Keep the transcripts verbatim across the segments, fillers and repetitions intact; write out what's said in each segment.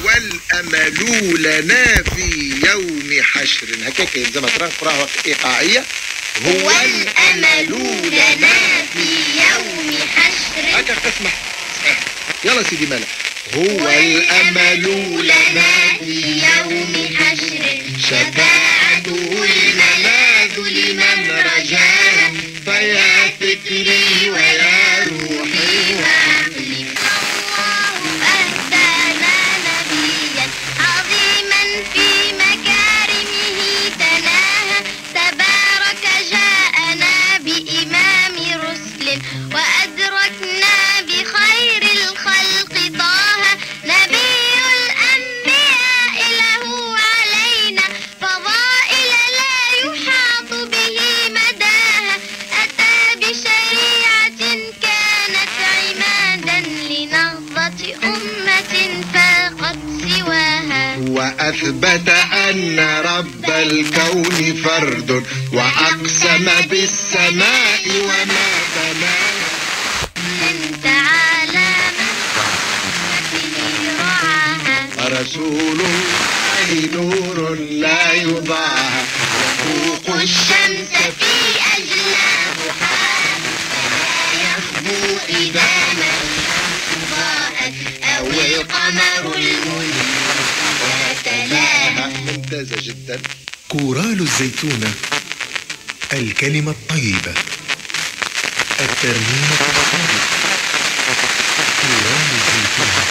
هو الأمل لنا في يوم حشر. هكاك يلزم تقراها إيقاعية. هو الأمل لنا في يوم حشر. هكا تسمح. يلا سيدي مالا. هو الأمل لنا في يوم حشر، شفاعته الملاذ لمن رجاها، فيا فكري ويا روحي وعقلي. الله أهدانا نبيا عظيما في مكارمه تناهى، تبارك جاءنا بإمام رسل وأدركنا بخير الخلق طه، نبي الأنبياء له علينا فضائل لا يحاط به مداها، أتى بشريعة كانت عمادا لنهضة أمة فاقت سواها، وأثبت أن رب الكون فرد، وأقسم بالسماء وما بناها. من تعالى من رعاها، رسول الله نور لا يضاهى، يفوق الشمس في أجلاها، فلا يخبو إذا ما الشمس ضاءت أو القمر المنير وتلاها. ممتازة جدا. كورال الزيتونة، الكلمة الطيبة، الترنيمة الصادقة. كورال الزيتونة.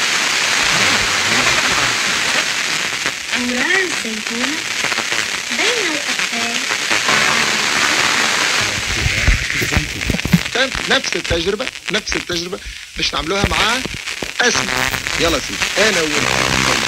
كورال الزيتونة بين الأطفال. نفس التجربة نفس التجربة باش نعملوها مع اسم. يلا سيدي انا وانت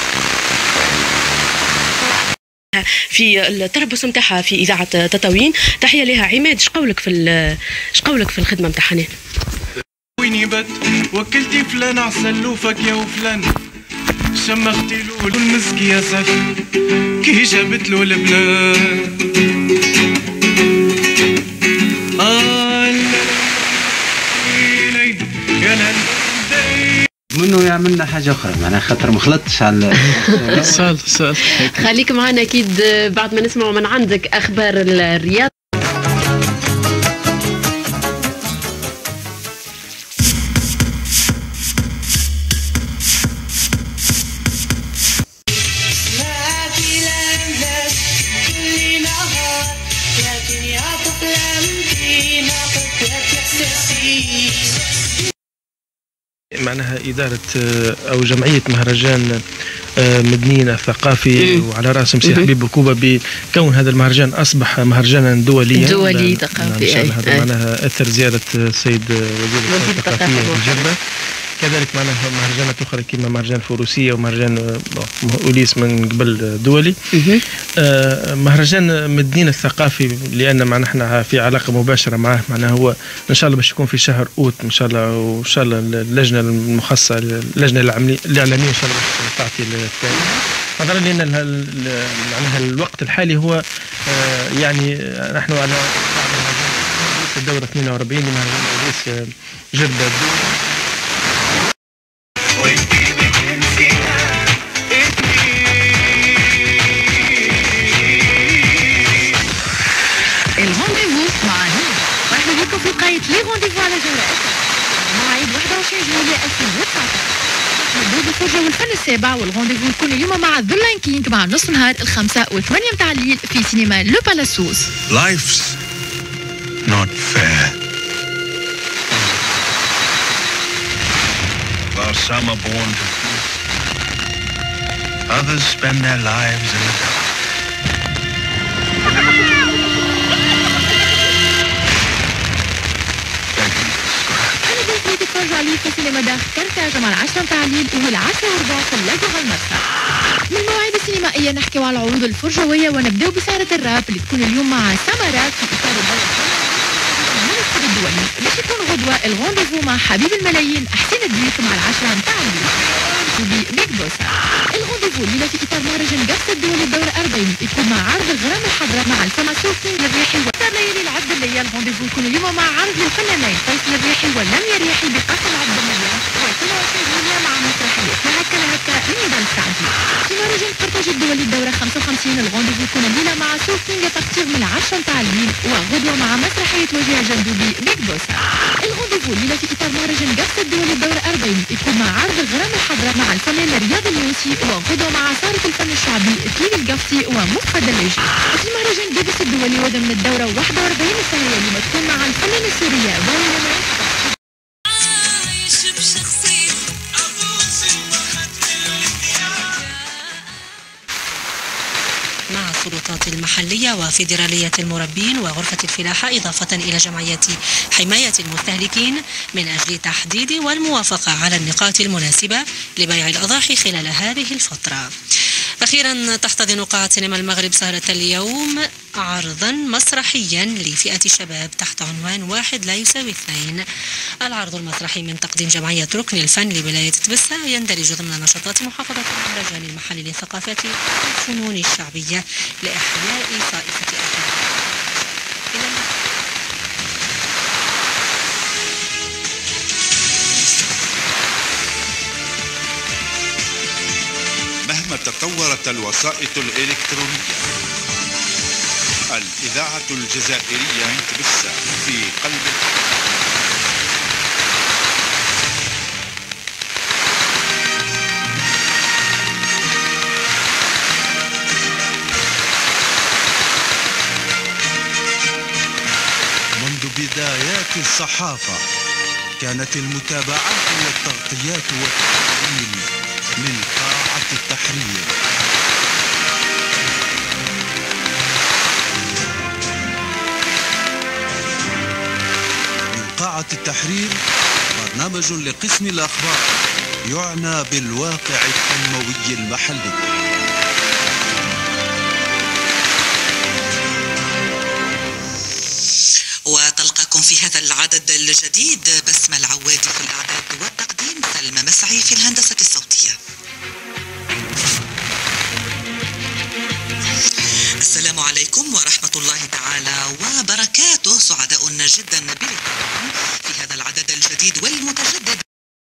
في التربص نتاعها في اذاعه تطاوين. تحيه لها. عماد، شقولك في شقولك في الخدمه نتاعها؟ ويني بت وكلتي فلان عسلوفك يا وفلان، شمختي له المسك يا سف كي جابت له البنان. آه يا لا منو يعملنا حاجة أخرى معناها خاطر ما خلطتش على سؤال سؤال. خليك معنا أكيد بعد ما نسمعوا من عندك أخبار الرياض. معناها إدارة أو جمعية مهرجان مدنينا الثقافي وعلى رأسهم سي حبيب بوكوبا بكون هذا المهرجان أصبح مهرجانا دوليا دولي ثقافي. إن شاء الله هذا معناها أثر زيارة السيد وزير الثقافية بجدة. كذلك معناها مهرجانات أخرى كما مهرجان الفروسية ومهرجان أوليس من قبل دولي. آه مهرجان مدنينا الثقافي لأن معنا احنا في علاقة مباشرة معه، معناها هو إن شاء الله باش يكون في شهر أوت إن شاء الله، وإن شاء الله اللجنة المخصصة اللجنة الإعلامية إن شاء الله باش تعطي التاريخ. نظرا لأن معناها الوقت الحالي هو آه يعني نحن على الدورة اثنين وأربعين لمهرجان أوليس جدة. في وقاية لي رونديفو على جولة موعد واحد وعشرين جويلية ألفين وتسعطاش. مبروك الفرجة والفن السابع، والرونديفو يكون اليوم مع ذا لاين كينج مع نصف نهار الخمسة وثمانية متاع الليل في سينما لو بالاسوس. Life's not fair. While some are born to others spend their lives in the dark. تتفرجوا عليه في سينما داخل كرتاج مع العشرة متاع الليل والعشرة وربع في اللاجو المسرح. من المواعيد السينمائية نحكيو على العروض الفرجوية ونبداو بسهرة الراب اللي تكون اليوم مع سمرات في إطار الدورة الدولي. باش يكون غدوة الرونديفو مع حبيب الملايين حسين الديك مع العشرة متاع الليل بيك بوسا. الرونديفو الليلة في إطار مهرجان قفص الدولي الدورة أربعين يكون مع عرض الغرام الحضراء مع الفماسوفي الريحي ليالي العبد الليال. الرونديفو يكون اليوم مع عرض للفنانين فيصل الريحي ولم يريحي بقصر العبد الليال، وكل وعشرين جويلية مع مسرحية هكا هكا من نضال السعدي. مهرجان قرطاج الدولي الدورة خمسة وخمسين الغونديفو يكون الليلة مع سولفينج بارتيغ من العشرة نتاع الليل وغدوة مع مسرحية وجيه جندوبي بيج بوس. الغونديفو الليلة في إطار مهرجان قفص الدولي الدورة أربعين يكون مع عرض غرام الحضرة مع الفنان رياض اليونسي وغدوة مع صارف الفن الشعبي تليل القفصي ومصطفى الدلاجي. وفي مهرجان بيبس الدولي وضمن الدورة واحد وأربعين السنة اللي تكون مع الفنانة السورية فاليوما. مع السلطات المحلية وفيدرالية المربين وغرفة الفلاحة إضافة إلى جمعيات حماية المستهلكين من أجل تحديد والموافقة على النقاط المناسبة لبيع الأضاحي خلال هذه الفترة. أخيرا تحتضن قاعة سينما المغرب سهرة اليوم عرضا مسرحيا لفئة الشباب تحت عنوان واحد لا يساوي اثنين. العرض المسرحي من تقديم جمعية ركن الفن لولاية تبسة يندرج ضمن نشاطات محافظة المهرجان المحلي للثقافات والفنون الشعبية لإحياء طائفة أهل. مهما تطورت الوسائط الإلكترونية، الإذاعة الجزائرية من تبسة في قلب منذ بدايات الصحافة كانت المتابعات والتغطيات والتحليل من قاعة التحرير. من قاعة التحرير برنامج لقسم الأخبار يعنى بالواقع التنموي المحلي. وتلقاكم في هذا العدد الجديد بسمة العوادي في الإعداد والتقديم، سلمى مسعي في الهندسة الصوتية. السلام عليكم ورحمة الله تعالى وبركاته. سعداء جدا بلقائكم في هذا العدد الجديد والمتجدد.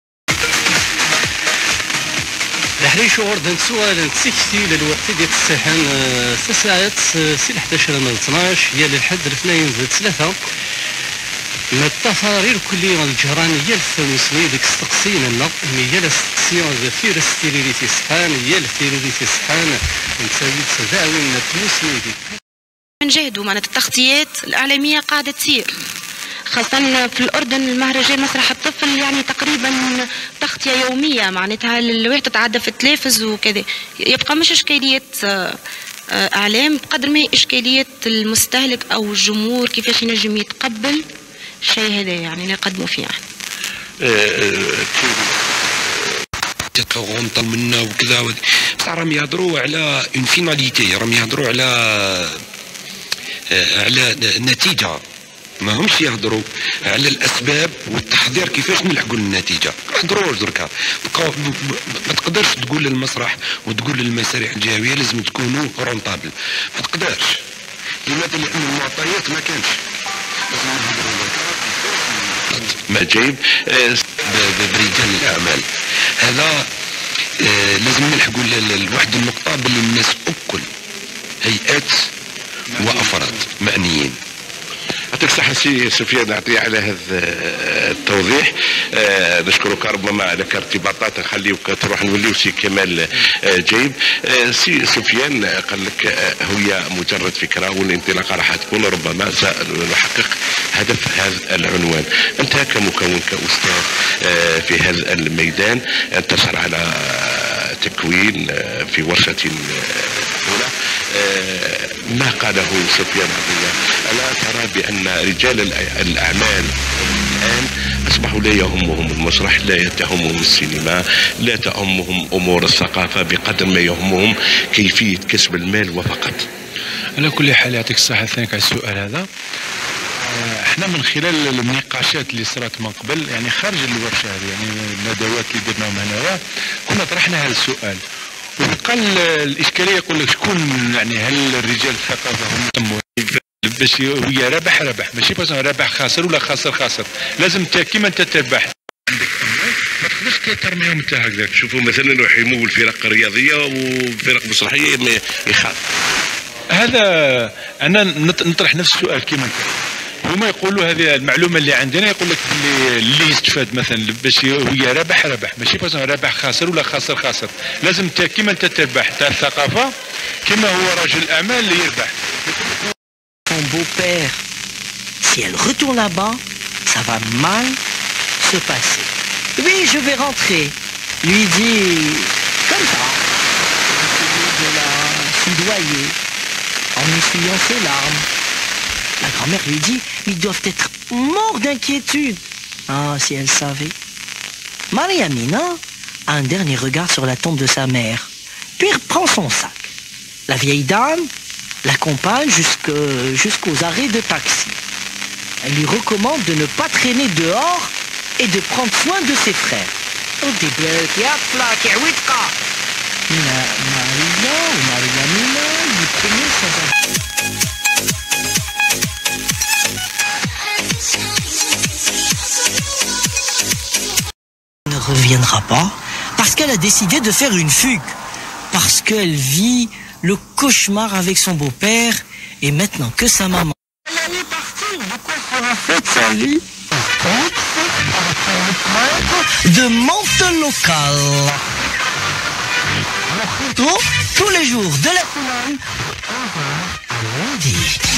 لحريش وردن سؤال تسكتي للوقت ديال الساحن ست ساعات سي حداش من اثناش هي للحد الاثنين زائد ثلاثة من التفارير الكلية الجهرانية الثانوسية ديك استقسينا لنا هي الاستقسيون فير ستيريليتي سحان هي الستيريليتي سحان نساوي تداوي من التلوسي ديك. نجاهدوا معناتها التغطيات الإعلامية قاعدة تصير خاصة في الأردن. المهرجان مسرح الطفل يعني تقريبا تغطية يومية معناتها الواحد تتعدى في التلفز وكذا. يبقى مش إشكالية إعلام بقدر ما هي إشكالية المستهلك أو الجمهور كيفاش ينجم يتقبل الشيء هذا يعني اللي نقدموا فيه يعني. تتغنط منا وكذا بصح راهم يهضروا على اون فيناليتي، راهم يهضروا على على نتيجة، ما همش يهضروا على الاسباب والتحضير كيفاش نلحقوا للنتيجه. ما يهضروش دركا، ما تقدرش تقول للمسرح وتقول للمسارح الجهويه لازم تكونوا رونطابل، ما تقدرش. لماذا؟ لان المعطيات ما كانش. ما جايب برجال الاعمال هذا لازم نلحقوا لواحد النقطه باللي الناس الكل هيئات وافراد معنيين. يعطيك الصحة سي سفيان نعطي على هذا التوضيح. آه نشكرك ربما على كارتباطات نخليوك تروح نوليو سي كمال آه جايب. آه سي سفيان قال لك آه هي مجرد فكرة والانطلاقة راح تكون ربما سنحقق هدف هذا العنوان. أنت كمكون كأستاذ آه في هذا الميدان انتصر على تكوين آه في ورشة هنا آه ما قاله سفيان عبدالله، ألا ترى بأن رجال الأعمال الآن أصبحوا لا يهمهم المسرح، لا يهمهم السينما، لا تهمهم أمور الثقافة بقدر ما يهمهم كيفية كسب المال وفقط؟ على كل حال يعطيك الصحة ثانيك على السؤال هذا. احنا من خلال النقاشات اللي صارت من قبل يعني خارج الورشة هذه يعني الندوات اللي درناهم هنا كنا طرحنا هذا السؤال، وقال الإشكالية يقول لك شكون يعني هل الرجال الثقافة هم باش هي ربح ربح ماشي بس ربح خاسر ولا خاسر خاسر، لازم انت كيما انت تربح عندك ما تقدرش كيف الترميهم نتاع هكذاك؟ تشوفوا مثلا يروح يمول فرق رياضيه وفرق مسرحيه يخاف. هذا انا نطرح نفس السؤال كيما انت. هما يقولوا هذه المعلومه اللي عندنا، يقول لك اللي, اللي يستفاد مثلا باش هي ربح ربح، ماشي مثلا ربح خاسر ولا خاسر خاسر، لازم انت كيما انت تربح تاع الثقافه كيما هو رجل الاعمال اللي يربح. Son beau-père, si elle retourne là-bas, ça va mal se passer. Oui, je vais rentrer. Lui dit comme ça, de la soudoyer en essuyant ses larmes. La grand-mère lui dit, ils doivent être morts d'inquiétude. Ah, si elle savait. Mariamina a un dernier regard sur la tombe de sa mère, puis reprend son sac. La vieille dame l'accompagne jusque- jusqu'aux arrêts de taxi. Elle lui recommande de ne pas traîner dehors et de prendre soin de ses frères. Maria ou Mariamina lui promet sans ne reviendra pas parce qu'elle a décidé de faire une fugue, parce qu'elle vit le cauchemar avec son beau-père et maintenant que sa maman elle est partie, de quoi sera faite sa vie? De menthe local. Mojito tous les jours de la semaine à lundi.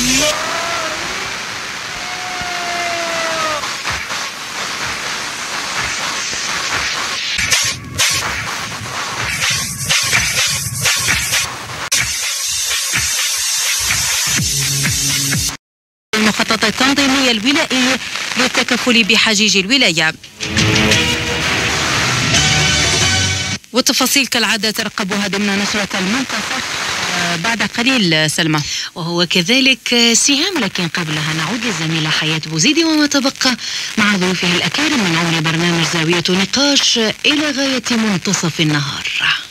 المخطط التنظيمي الولائي للتكفل بحجيج الولاية. والتفاصيل كالعادة ترقبوها ضمن نشرة المنتصف بعد قليل سلمى. وهو كذلك سهام، لكن قبلها نعود للزميلة حياة بوزيدي وما تبقى مع ضيوفها الأكارم من عون برنامج زاوية نقاش إلى غاية منتصف النهار.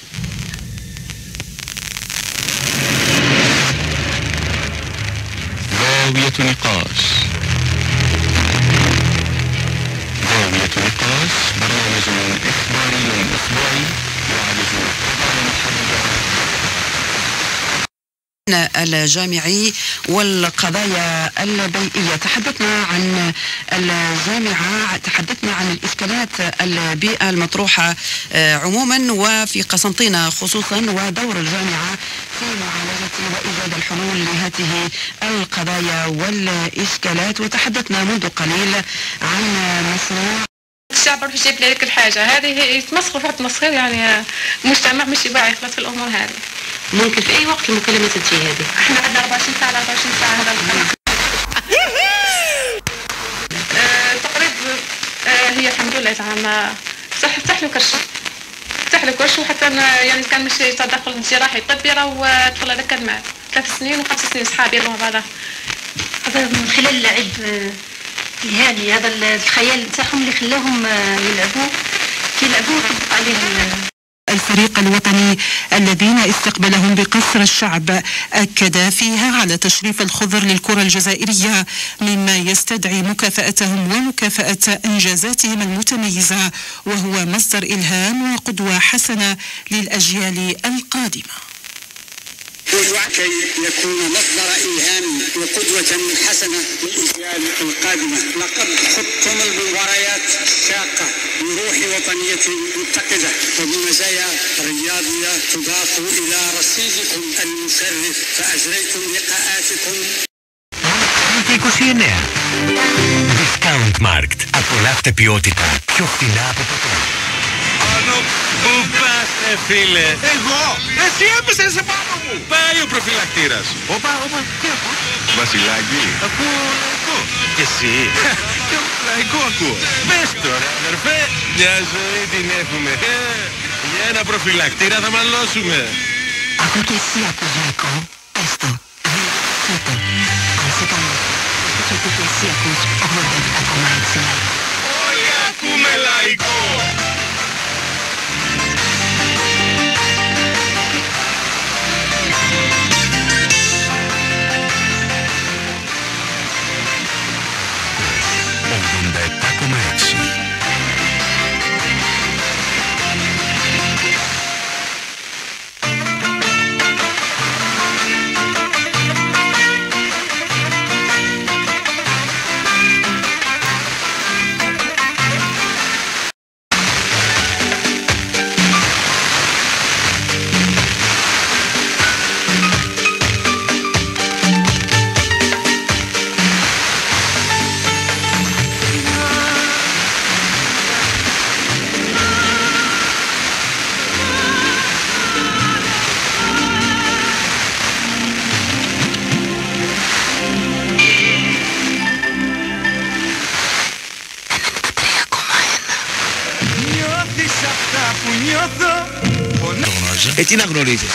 زاوية نقاش. زاوية نقاش برنامج إخباري أسبوعي يعالج الجامعي والقضايا البيئية. تحدثنا عن الجامعة، تحدثنا عن الإشكالات البيئة المطروحة عموما وفي قسنطينة خصوصا، ودور الجامعة في معالجة وإيجاد الحلول لهذه القضايا والإشكالات. وتحدثنا منذ قليل عن مشروع الشعب راح يجيب لك الحاجة هذه، يتمسخر فقط تمسخير، يعني مجتمع مش واعي خلاص في الأمور هذه. ممكن في أي وقت المكالمة تجي هذه؟ احنا عندنا أربعة وعشرين ساعة أربعة وعشرين ساعة هذا القناة. آه تقريبا آه هي الحمد لله زعما فتح فتح له كرش فتح له كرش، وحتى يعني كان مش تدخل جراحي طبي راه دخل هذاك المال ثلاث سنين وخمس سنين صحابي يروح بعضها. هذا من خلال اللعب الهاني، هذا الخيال تاعهم اللي خلاهم يلعبوا كيلعبوا يطبق عليه. الفريق الوطني الذين استقبلهم بقصر الشعب أكد فيها على تشريف الخضر للكرة الجزائرية، مما يستدعي مكافأتهم ومكافأة إنجازاتهم المتميزة، وهو مصدر إلهام وقدوة حسنة للأجيال القادمة. كي يكون مصدر إلهام وقدوة حسنة للأجيال القادمة. لقد خضتم المباريات شاقة بروح وطنية متقدة وبمزايا رياضية تضاف إلى رصيدكم المشرف، فأجريتم لقاءاتكم είκοσι εννέα. Discount Markt. Απολαύστε ποιότητα πιο φθηνά από ποτέ. Πάνω που πας, ε, φίλε? Εγώ! Εσύ έπεσες σε πάνω μου! Πάει ο προφυλακτήρας. Όπα, όπα, τι ακούω? Βασιλάκι. Ακούω λαϊκό. Και εσύ? Λαϊκό ακούω. Πες τώρα, αδερφέ, μια ζωή την έχουμε. Για ένα προφυλακτήρα θα μαλώσουμε. Ακού και εσύ ακούς λαϊκό. Πες το. Δείτε το. Αν σε κάνω. Πες και εσύ ακούς ογδόντα επτά κόμμα έξι λαϊκό. Όλοι ακούμε λαϊκό. ογδόντα επτά κόμμα έξι. Ε, τι να γνωρίζεις.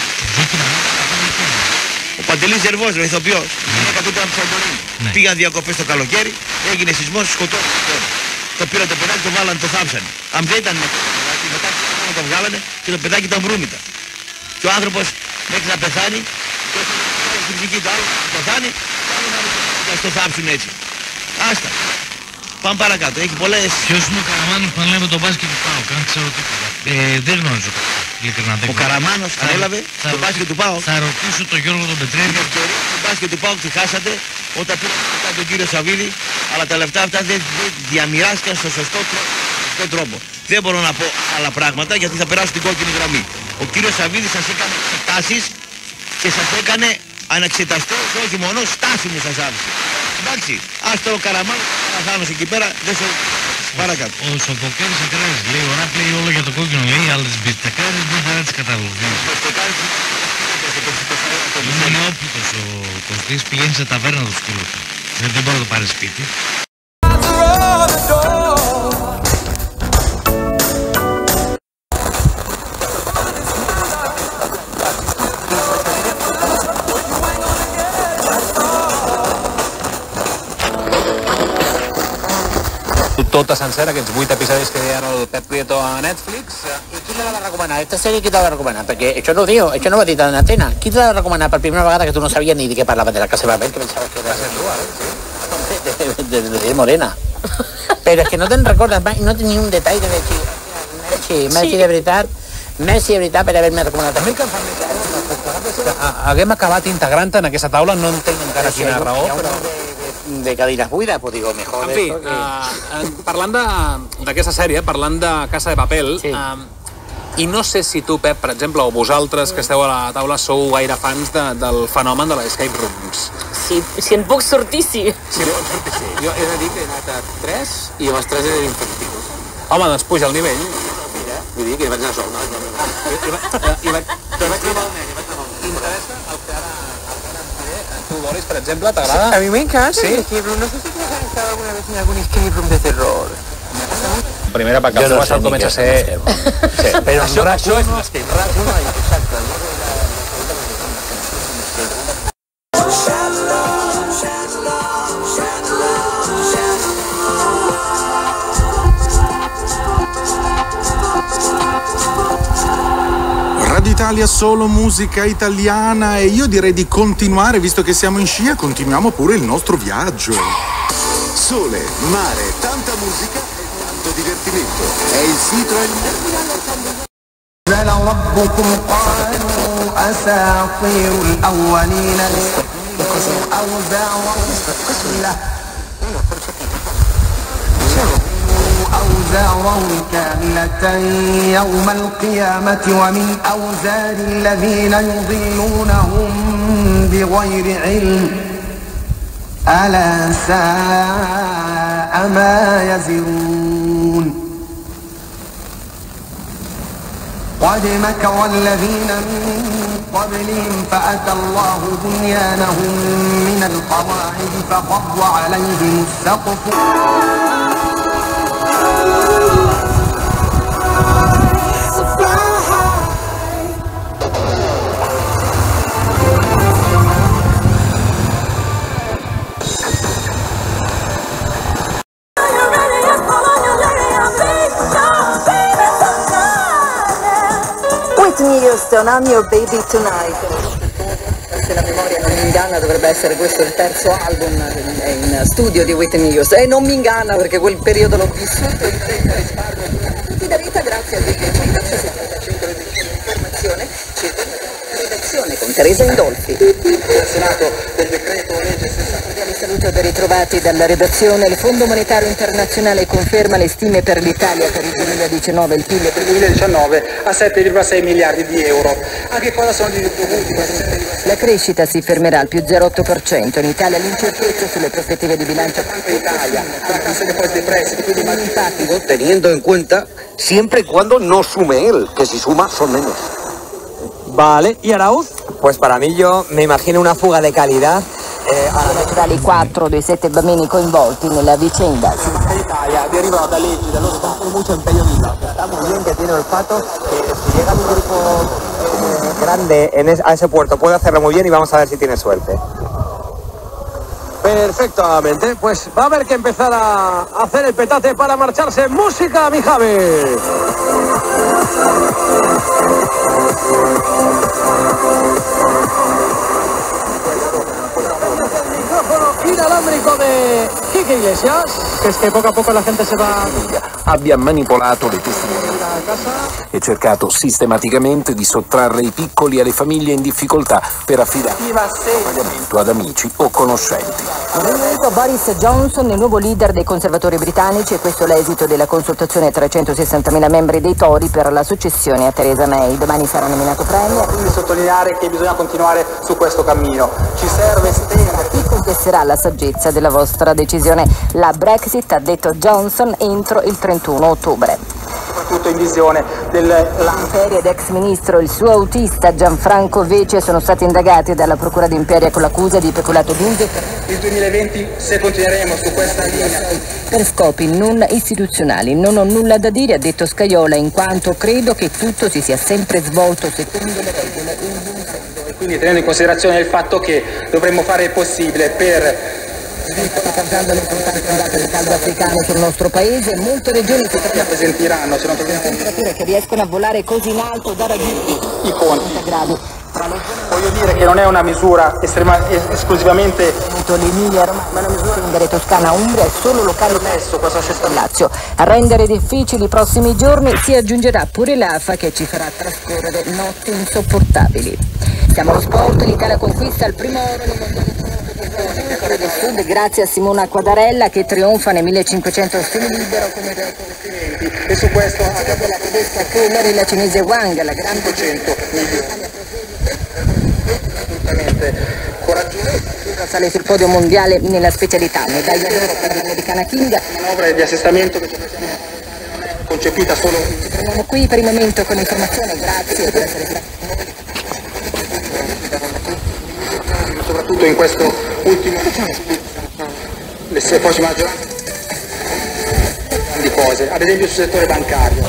Ο Παντελής Ζερβός, ο ηθοποιός, είναι εκατό από τη Σαντορίνη. Πήγαν διακοπές το καλοκαίρι, έγινε σεισμός, σκοτώθηκε. Το πήραν το παιδάκι, το βάλανε, το θάψανε. Αν δεν ήταν μετά το βγάλανε και το παιδάκι ήταν βρούμητα. Και ο άνθρωπος μέχρι να πεθάνει, και έχει στην ψυχή του άλλο να πεθάνει, και άλλο να το θάψουν έτσι. Άστα. Πάμε παρακάτω, έχει πολλές... Ποιος είναι ο Καραμάνος που ανέλαβε τον μπάσκετ του ΠΑΟΚ, αν ξέρω τίποτα. Ε, δεν γνωρίζω. Ειλικρινά, δεν ο Καραμάνος ανέλαβε το μπάσκετ του ΠΑΟΚ. Θα ρωτήσω τον Γιώργο τον Πετρέλη. Το μπάσκετ του ΠΑΟΚ τη χάσατε όταν πήρατε τον κύριο Σαββίδη, αλλά τα λεφτά αυτά δεν διαμοιράστηκαν στο σωστό τρόπο. Δεν μπορώ να πω άλλα πράγματα γιατί θα περάσω την κόκκινη γραμμή. Ο κύριος Σαββίδης σας έκανε εξετάσεις και σας έκανε αναξεταστός, όχι μόνο στάσιμο σας άφησε. Εντάξει, ας το Καραμάνο, Καραθάνος εκεί πέρα, δεν σε... Παρακάτω. Ο Σοφοκέρης Ακράρης λέει, ο Ραπ λέει όλο για το κόκκινο, λέει, αλλά τις μπιφτεκάρες δεν θα τις καταλαβαίνεις. Είναι νεόπλουτος ο Κωστής, πηγαίνει σε ταβέρνα του σκύλου του. Δεν μπορεί να το πάρει σπίτι. Tota sencera, aquests vuit episodis que deien el Pep Prieto a Netflix. I qui te la va recomanar? Esta sèrie qui te la va recomanar? Perquè això no ho diu, això no ho ha dit en antena. Qui te la va recomanar per primera vegada que tu no sabies ni de què parlava de la Casa de Papel, que pensaves que era... De, de, de, de Morena. Però és que no te'n recordes mai, no tenia un detall de Messi. Messi, Messi de veritat, Messi de veritat per haver-me recomanat. A mi que em fa més... Haguem acabat integrant en aquesta taula, no entenc encara quina raó, però... de cadires buides, pues digo, mejor... En fi, uh, parlant d'aquesta sèrie, parlant de Casa de Papel, sí. uh, i no sé si tu, Pep, per exemple, o vosaltres que esteu a la taula sou gaire fans de, del fenomen de l'escape rooms. Si, si en puc sortir, sí. Si en puc sortir, sí. Jo he de dir que he anat a tres i els tres eren infantius. Home, doncs puja el nivell. Mira, vull dir que hi vaig anar sol, no? I vaig... M'interessa el que ara... ¿Tú, Boris, por ejemplo, te agrada? A mí me encanta ¿Sí? el escape room. No sé si tú has estado alguna vez en algún escape room de terror. Primera, perquè el teu no comença a ser... Sí. Però això, això és un escape room. Exacte. Radio Italia, solo musica italiana, e io direi di continuare, visto che siamo in scia, continuiamo pure il nostro viaggio. Sole, mare, tanta musica e tanto divertimento. È il sito e il نزل ربكم قالوا أساطير الأولين أوزارا أوزارا كاملة يوم القيامة ومن أوزار الذين يضلونهم بغير علم ألا ساء ما يزرون قد مكر الذين من قبلهم فأتى الله بنيانهم من القواعد فخر عليهم السقف Whitney Houston, I'm your baby tonight. Se la memoria non mi inganna dovrebbe essere questo il terzo album in studio di Whitney Houston e non mi inganna perché quel periodo l'ho vissuto in fretta risparmio tutti da vita grazie a dei centro di informazione circa la redazione con Teresa Indolfi. Al Senato del decreto legge sessanta. Saluto ben ritrovati dalla redazione. Il Fondo Monetario Internazionale conferma le stime per l'Italia per il duemiladiciannove. Il P I L per il duemiladiciannove a sette virgola sei miliardi di euro. A che cosa sono dovuti? La crescita si fermerà al più zero virgola otto per cento. In Italia l'incertezza sulle prospettive di bilancio. In Italia, la Cassa de Depositi e Prestiti, quindi más simpático. Teniendo en cuenta siempre y cuando no sume él, que si suma son menos. Vale, ¿y Arauz? Pues para mí yo me imagino una fuga de calidad. Eh, tra i quattro dei sette bambini coinvolti nella vicenda. derivano da leggi dello Stato, mucho empeño del Estado. Está muy bien que tiene olfato, que si llega un grupo eh, grande en es, a ese puerto puede hacerlo muy bien y vamos a ver si tiene suerte. Perfectamente, pues va a haber que empezar a hacer el petate para marcharse. ¡Música, mi Javi! Inalámbrico de Quique Iglesias. Es que poco a poco la gente se va... Abbia manipolato le testimonianze e cercato sistematicamente di sottrarre i piccoli alle famiglie in difficoltà per affidare il pagamento ad amici o conoscenti. Boris Johnson, il nuovo leader dei conservatori britannici, e questo è l'esito della consultazione a trecentosessantamila membri dei Tory per la successione a Theresa May. Domani sarà nominato premier. Quindi sottolineare che bisogna continuare su questo cammino. Ci serve stendere. Chi contesterà la saggezza della vostra decisione? La Brexit, ha detto Johnson, entro il trentuno ottobre. Soprattutto in visione del... Imperia ed ex ministro e il suo autista Gianfranco Vece sono stati indagati dalla procura di Imperia con l'accusa di peculato d'uso. Il duemilaventi, se continueremo su questa linea, per scopi non istituzionali. Non ho nulla da dire, ha detto Scajola, in quanto credo che tutto si sia sempre svolto secondo le regole. E quindi tenendo in considerazione il fatto che dovremmo fare il possibile per... Causando l'importante ondata di caldo africano sul nostro paese, molte regioni si presentiranno temperature che riescono a volare così in alto da raggiungere i conti gradi. Voglio dire che non è una misura estrema, esclusivamente l'Emilia Romagna, ma una misura in Toscana, Umbria e solo locale adesso cosa c'è stato Lazio. A rendere difficili i prossimi giorni si aggiungerà pure l'Afa che ci farà trascorrere notti insopportabili. Siamo allo sport, l'Italia conquista il primo oro del mondo del Sud grazie a Simona Quadarella che trionfa nei millecinquecento stile libero come record. E su questo la tedesca Keller e la cinese Wang, la grande cento milioni. Assolutamente coraggiosa. Sale sul podio mondiale nella specialità, medaglia d'oro per l'americana King. Manovra di assestamento che non è concepita solo. Ci fermiamo qui per il momento con l'informazione, grazie per essere stati. Soprattutto in questo ultimo le poi maggioranza di cose, ad esempio sul settore bancario,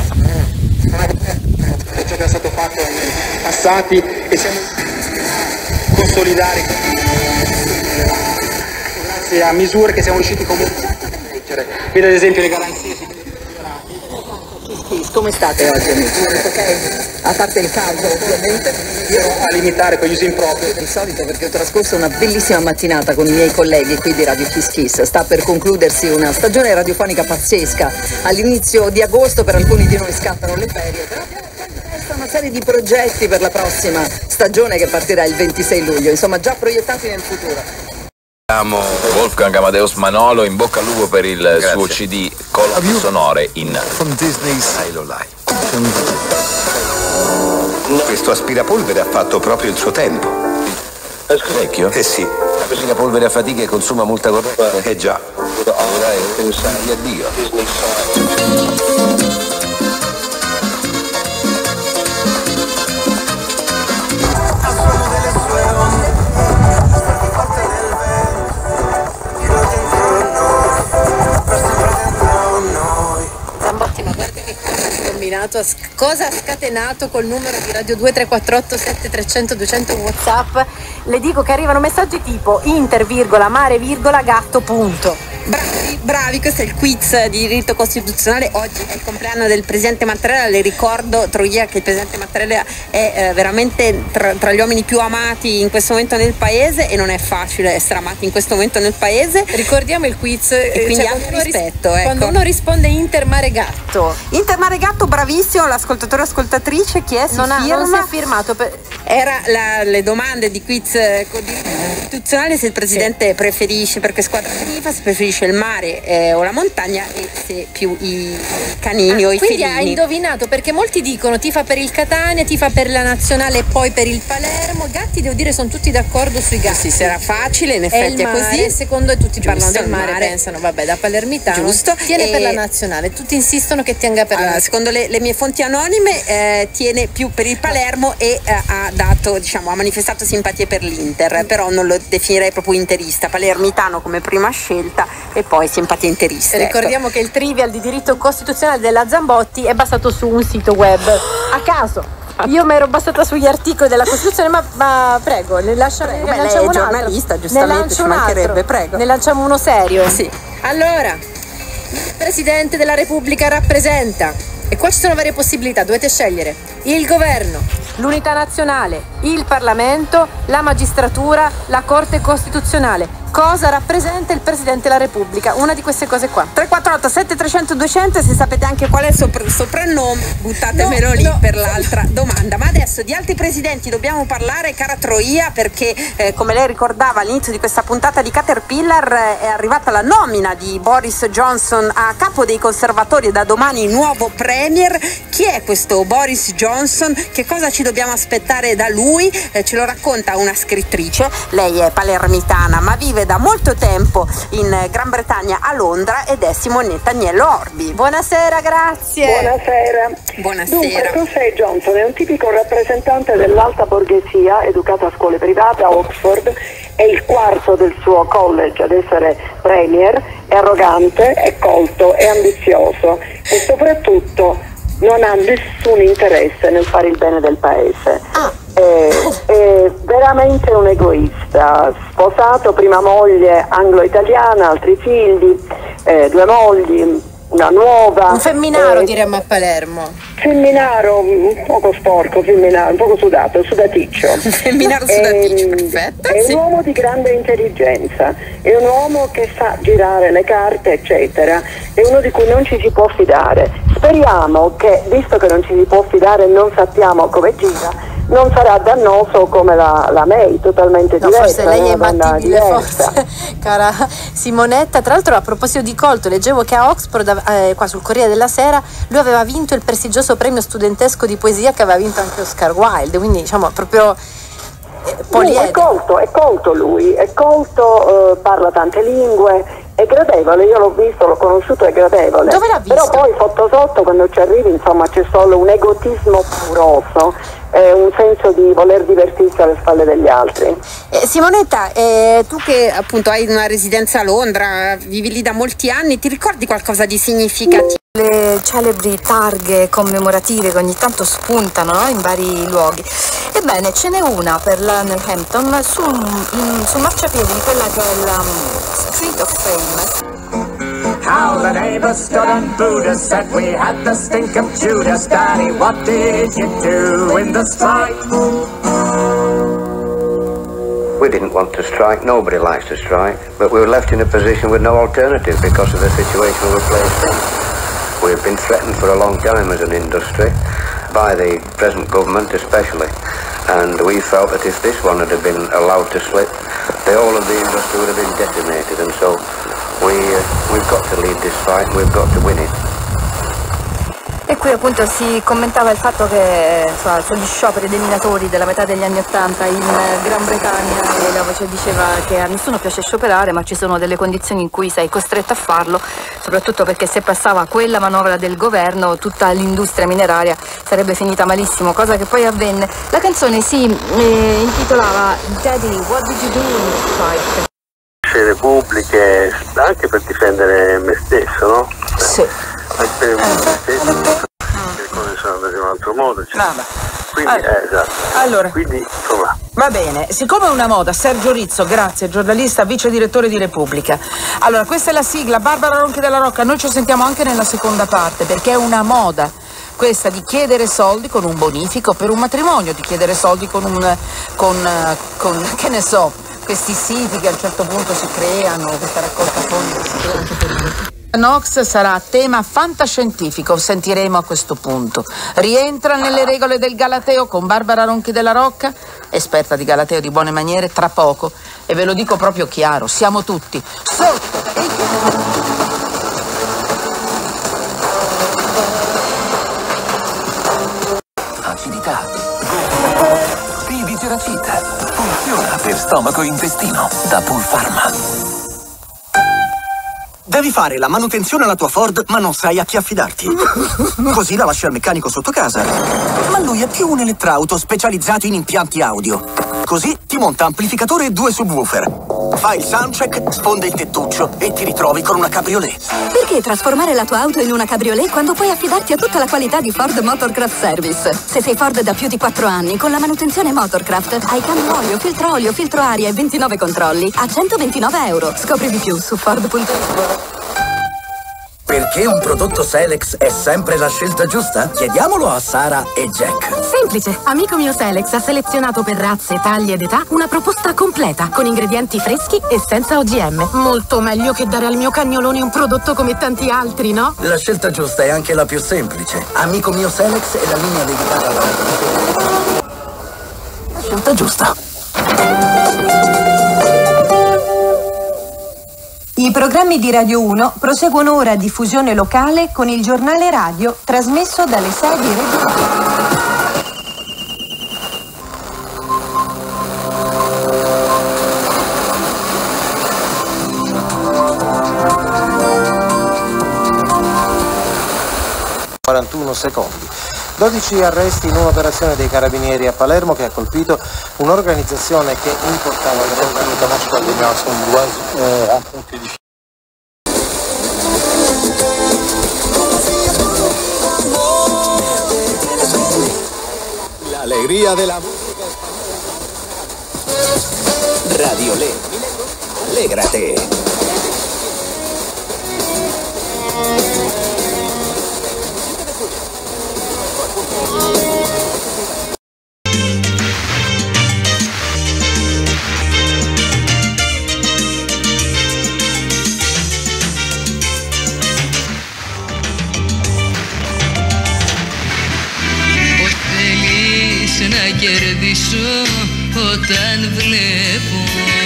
ciò che è stato fatto nei passati e siamo consolidare grazie a misure che siamo riusciti comunque a leggere. Vede ad esempio le garanzie. Come state oggi amici? Ok? A parte il caldo ovviamente. Io a limitare quegli usi impropri. Di solito perché ho trascorso una bellissima mattinata con i miei colleghi qui di Radio Kiss Kiss. Sta per concludersi una stagione radiofonica pazzesca. All'inizio di agosto per alcuni di noi scattano le ferie, però resta una serie di progetti per la prossima stagione che partirà il ventisei luglio, insomma già proiettati nel futuro. Wolfgang Amadeus Manolo, in bocca al lupo per il Grazie. Suo C D colonne sonore in From Disney's Questo aspirapolvere ha fatto proprio il suo tempo. Vecchio? Eh sì. L'aspirapolvere a fatica e consuma molta corrente. Eh già. Ora è pensare di addio. Cosa ha scatenato col numero di Radio due tre quattro otto sette trecento duecento WhatsApp? Le dico che arrivano messaggi tipo Inter, virgola, mare, virgola, gatto, punto. Bravi, bravi, questo è il quiz di diritto costituzionale. Oggi è il compleanno del Presidente Mattarella. Le ricordo, Troia, che il Presidente Mattarella è eh, veramente tra, tra gli uomini più amati in questo momento nel paese e non è facile essere amati in questo momento nel paese. Ricordiamo il quiz e quindi cioè, anche rispetto. Ris- ecco. Quando uno risponde Inter, mare, gatto. Inter, mare, gatto, bravissimo, l'ascoltatore o ascoltatrice, chi è? Si non, ha, firma. non si è firmato. Per... Era la, le domande di quiz costituzionale, se il Presidente sì. preferisce, perché squadra tifa, se preferisce il mare eh, o la montagna e se più i canini ah, o i quindi felini. Quindi ha indovinato, perché molti dicono tifa per il Catania, tifa per la nazionale e poi per il Palermo. Gatti, devo dire, sono tutti d'accordo sui gatti. Sì, sarà facile, in effetti è, è così. Secondo tutti Giusto, parlano del mare, mare, pensano, vabbè, da palermitano. Giusto. Tiene e... per la nazionale, tutti insistono che tenga per allora, la secondo le, le mie fonti anonime eh, tiene più per il Palermo e eh, ha dato, diciamo, ha manifestato simpatie per l'Inter, però non lo definirei proprio interista, palermitano come prima scelta. e poi simpatie interiste. Ricordiamo ecco. che il trivial di diritto costituzionale della Zambotti è basato su un sito web a caso. Io mi ero basata sugli articoli della Costituzione, ma, ma prego, ne, lascia, prego, ne beh, lanciamo lei è un giornalista, altro. giustamente, ci mancherebbe, prego. Ne lanciamo uno serio. Sì. Allora, il Presidente della Repubblica rappresenta, e qua ci sono varie possibilità, dovete scegliere, il governo, l'unità nazionale, il Parlamento, la magistratura, la Corte Costituzionale. Cosa rappresenta il Presidente della Repubblica? Una di queste cose qua. tre quattro otto sette tre zero zero due zero zero, se sapete anche qual è il sopr- soprannome, buttatemelo no, lì no. per l'altra domanda. Ma adesso di altri presidenti dobbiamo parlare, cara Troia, perché eh, come lei ricordava all'inizio di questa puntata di Caterpillar eh, è arrivata la nomina di Boris Johnson a capo dei conservatori, da domani nuovo premier. Chi è questo Boris Johnson? Che cosa ci dobbiamo aspettare da lui? Eh, ce lo racconta una scrittrice, lei è palermitana ma vive da molto tempo in Gran Bretagna, a Londra, ed è Simonetta Agnello Orbi. Buonasera, grazie. Buonasera. Buonasera. Dunque, cos'è Johnson? È un tipico rappresentante dell'alta borghesia, educato a scuole private a Oxford, è il quarto del suo college ad essere premier, è arrogante, è colto, è ambizioso e soprattutto non ha nessun interesse nel fare il bene del paese. Ah. È, è veramente un egoista, sposato, prima moglie anglo-italiana, altri figli, eh, due mogli, una nuova. Un femminaro eh, diremmo a Palermo. Femminaro un poco sporco, femminaro, un poco sudato, sudaticcio. Femminaro sudaticcio, perfetto. È sì. un uomo di grande intelligenza, è un uomo che sa girare le carte, eccetera, è uno di cui non ci si può fidare. Speriamo che, visto che non ci si può fidare e non sappiamo come gira, non sarà dannoso come la, la May, totalmente no, diversa. Forse lei è imbattibile, forse, cara Simonetta. Tra l'altro, a proposito di colto, leggevo che a Oxford, eh, qua sul Corriere della Sera, lui aveva vinto il prestigioso premio studentesco di poesia che aveva vinto anche Oscar Wilde, quindi diciamo proprio eh, poliedrico. È colto, è colto lui, è colto, eh, parla tante lingue, è gradevole, io l'ho visto, l'ho conosciuto, è gradevole. Dove l'ha visto? Però poi sotto sotto, quando ci arrivi, insomma, c'è solo un egotismo puroso, eh, un senso di voler divertirsi alle spalle degli altri. Eh, Simonetta, eh, tu che appunto hai una residenza a Londra, vivi lì da molti anni, ti ricordi qualcosa di significativo? Le celebri targhe commemorative che ogni tanto spuntano, no? In vari luoghi. Ebbene, ce n'è una per l'Anel Hampton su, in, sul marciapiede di quella che è la um, Street of Fame. How the neighbors stood and booed us, said we had the stink of Judas. Daddy, what did you do in the strike? We didn't want to strike, nobody likes to strike, but we were left in a position with no alternative because of the situation we were placed in. We've been threatened for a long time as an industry, by the present government especially, and we felt that if this one had been allowed to slip, the whole of the industry would have been decimated, and so we, uh, we've got to lead this fight and we've got to win it. E qui appunto si commentava il fatto che insomma, sugli scioperi dei minatori della metà degli anni Ottanta in Gran Bretagna, e la voce diceva che a nessuno piace scioperare, ma ci sono delle condizioni in cui sei costretto a farlo, soprattutto perché se passava quella manovra del governo tutta l'industria mineraria sarebbe finita malissimo, cosa che poi avvenne. La canzone si eh, intitolava Daddy, what did you do in the strike? Repubbliche anche per difendere me stesso, no? Sì. Anche per me stesso, le cose sono andate in un altro modo. Cioè. Vabbè. Quindi, allora, eh, esatto. allora, Quindi, insomma. Va bene, siccome è una moda, Sergio Rizzo, grazie, giornalista, vice direttore di Repubblica. Allora, questa è la sigla, Barbara Ronchi della Rocca, noi ci sentiamo anche nella seconda parte, perché è una moda questa di chiedere soldi con un bonifico per un matrimonio, di chiedere soldi con un, con, con che ne so, questi siti che a un certo punto si creano, questa raccolta fondi che si crea anche per il Nox sarà tema fantascientifico, sentiremo a questo punto. Rientra nelle regole del Galateo con Barbara Ronchi della Rocca, esperta di Galateo di buone maniere, tra poco. E ve lo dico proprio chiaro, siamo tutti sotto e acidità, Pivigeracita, funziona per stomaco e intestino, da Pulpharma. Devi fare la manutenzione alla tua Ford, ma non sai a chi affidarti. Così la lasci al meccanico sotto casa. Ma lui è più un elettrauto specializzato in impianti audio. Così ti monta amplificatore e due subwoofer. Fai il soundcheck, sfonda il tettuccio e ti ritrovi con una cabriolet. Perché trasformare la tua auto in una cabriolet quando puoi affidarti a tutta la qualità di Ford Motorcraft Service? Se sei Ford da più di quattro anni, con la manutenzione Motorcraft hai cambio olio, filtro olio, filtro aria e ventinove controlli a centoventinove euro. Scopri di più su Ford punto it. Perché un prodotto Selex è sempre la scelta giusta? Chiediamolo a Sara e Jack. Semplice. Amico mio Selex ha selezionato per razze, taglie ed età una proposta completa, con ingredienti freschi e senza O G M. Molto meglio che dare al mio cagnolone un prodotto come tanti altri, no? La scelta giusta è anche la più semplice. Amico mio Selex è la linea dedicata alla... La scelta giusta. I programmi di Radio uno proseguono ora a diffusione locale con il giornale radio trasmesso dalle sedi regionali. quarantuno secondi. dodici arresti in un'operazione dei carabinieri a Palermo che ha colpito un'organizzazione che importava droga. La alegría de la música española. Radio Le. Alégrate. Να κερδίσω όταν βλέπω.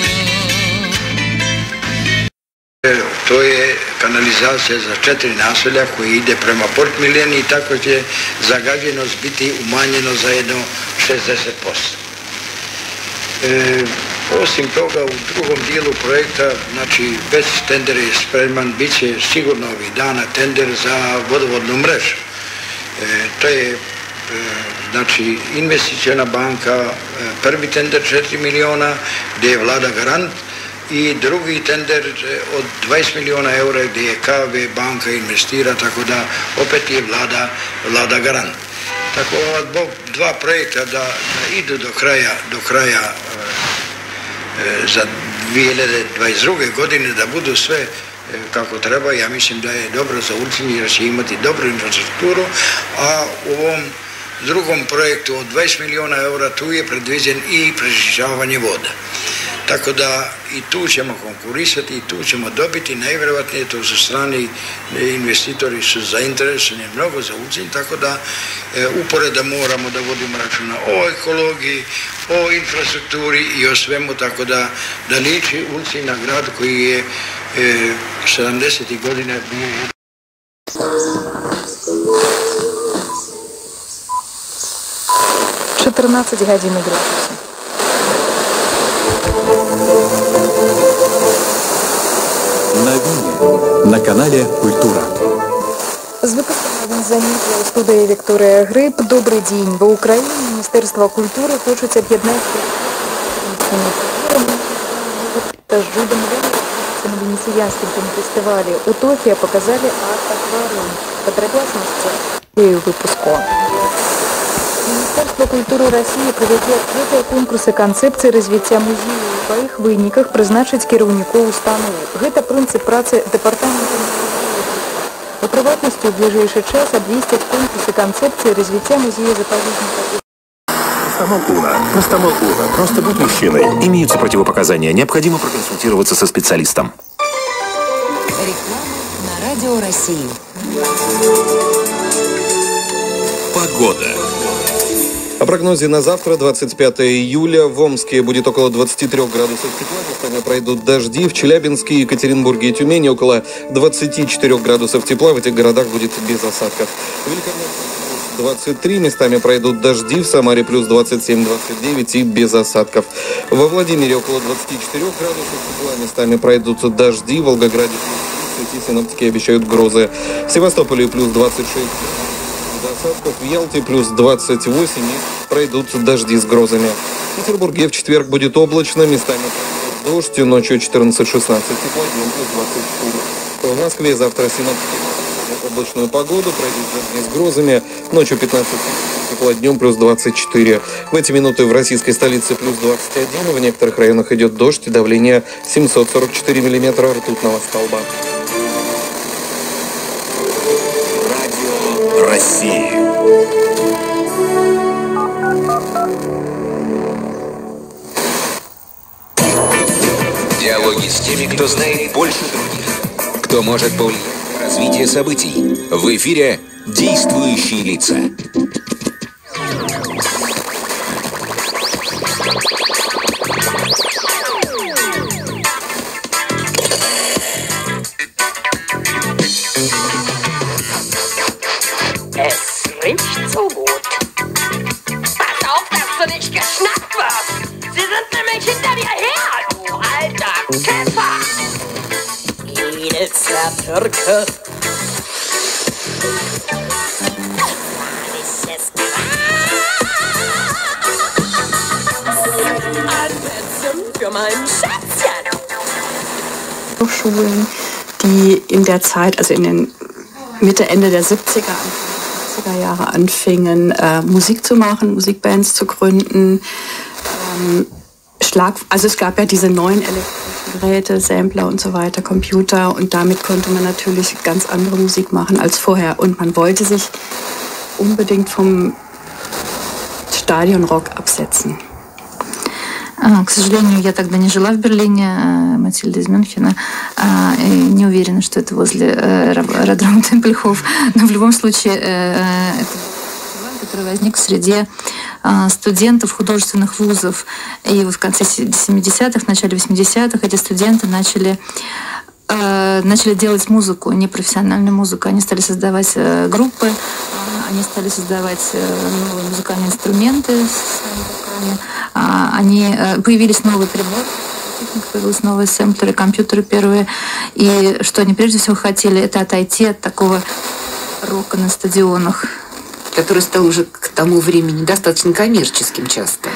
To je kanalizacija za četiri naselja koji ide prema Port Miljeni i tako će zagađenost biti umanjeno za jedno šezdeset posto. E, osim toga u drugom dijelu projekta, znači već tender je spreman, bit će sigurno ovih dana tender za vodovodnu mrežu. E, to je e, znači investiciona banka, prvi tender četiri miliona gdje je vlada garant i drugi tender od dvadeset miliona eura gdje je K V banka investira, tako da opet je vlada, vlada garant. Tako ova dva projekta da, da idu do kraja, do kraja e, za dvije hiljade dvadeset druge godine da budu sve e, kako treba, ja mislim da je dobro za Ulcinj jer će imati dobru infrastrukturu, a u ovom drugom projektu od dvadeset miliona eura tu je predviđen i prečišćavanje voda. Tako da i tu ćemo konkurisati i tu ćemo dobiti, najvjerojatnije to su strani investitori su zainteresovani mnogo za Ulcinj, tako da e, uporedo moramo da vodimo računa o ekologiji, o infrastrukturi i o svemu, tako da, da liči Ulcinj na grad koji je e, sedamdesetih godina bio. četrnaest годин градусов. Новини на канале Культура. З випуском заняття у студії Вікторія Гриб. Добрий день. В Україні Міністерство культури хочуть об'єднати та з Джудом на Венецианском кинофестивале «Утопия» показали арт-аквариум. Подробности и выпуску. Міністерство культури Росії провядзе адкрытыя конкурсы канцэпцыі развіцця музею. Па іх выніках прызначыць кіраўнікоў устаноў. Гэта прынцып працы дэпартамента музея. У прыватнасці, ў бліжэйшы час абвесцяць конкурсы канцэпцыі развіцця музея запаведніка. Простомол Уна. Простомол Уна. Просто будь мужчиной. Имеются противопоказания. Необходимо проконсультироваться со специалистом. Реклама на Радио России. Погода. О прогнозе на завтра, двадцать пятое июля, в Омске будет около двадцати трёх градусов тепла, местами пройдут дожди, в Челябинске, Екатеринбурге и Тюмени около двадцати четырёх градусов тепла, в этих городах будет без осадков. В Великореченске двадцать три, местами пройдут дожди, в Самаре плюс двадцать семь - двадцать девять и без осадков. Во Владимире около двадцати четырёх градусов тепла, местами пройдут дожди, в Волгограде плюс Якутии синоптики обещают грозы. В Севастополе плюс двадцать шесть до осадков, в Ялте плюс двадцать восемь и пройдут дожди с грозами. В Петербурге в четверг будет облачно, местами дождь, ночью четырнадцать-шестнадцать тепла, днем плюс двадцать четыре. В Москве завтра синоптики облачную погоду, пройдут дожди с грозами, ночью пятнадцать тепла, днем плюс двадцать четыре. В эти минуты в российской столице плюс двадцать один, в некоторых районах идет дождь, и давление семьсот сорок четыре миллиметра ртутного столба. Радио России. Диалоги с теми, кто знает больше других, кто может повлиять на развитие событий. В эфире «Действующие лица». Es riecht so gut. Pass auf, dass du nicht geschnappt wirst. Sie sind nämlich hinter dir her, du alter Käfer. Edelster Türke. Spanisches Gras. Ansetzen für mein Schätzchen. Hochschulen, die in der Zeit, also in den Mitte, Ende der siebziger, Anfang der achtziger Jahre anfingen, äh, Musik zu machen, Musikbands zu gründen. Ähm, Schlag, also es gab ja diese neuen elektronischen Geräte, Sampler und so weiter, Computer, und damit konnte man natürlich ganz andere Musik machen als vorher. Und man wollte sich unbedingt vom Stadionrock absetzen. К сожалению, я тогда не жила в Берлине, Матильда из Мюнхена, не уверена, что это возле аэродрома Темпельхоф, но в любом случае это фестиваль, который возник в среде студентов художественных вузов. И в конце семидесятых, в начале восьмидесятых эти студенты начали начали делать музыку, непрофессиональную музыку. Они стали создавать группы, они стали создавать новые музыкальные инструменты с руками. Они, появились новые приборы, появились новые сэмплеры, компьютеры первые. И что они прежде всего хотели, это отойти от такого рока на стадионах. Который стал уже к тому времени достаточно коммерческим часто.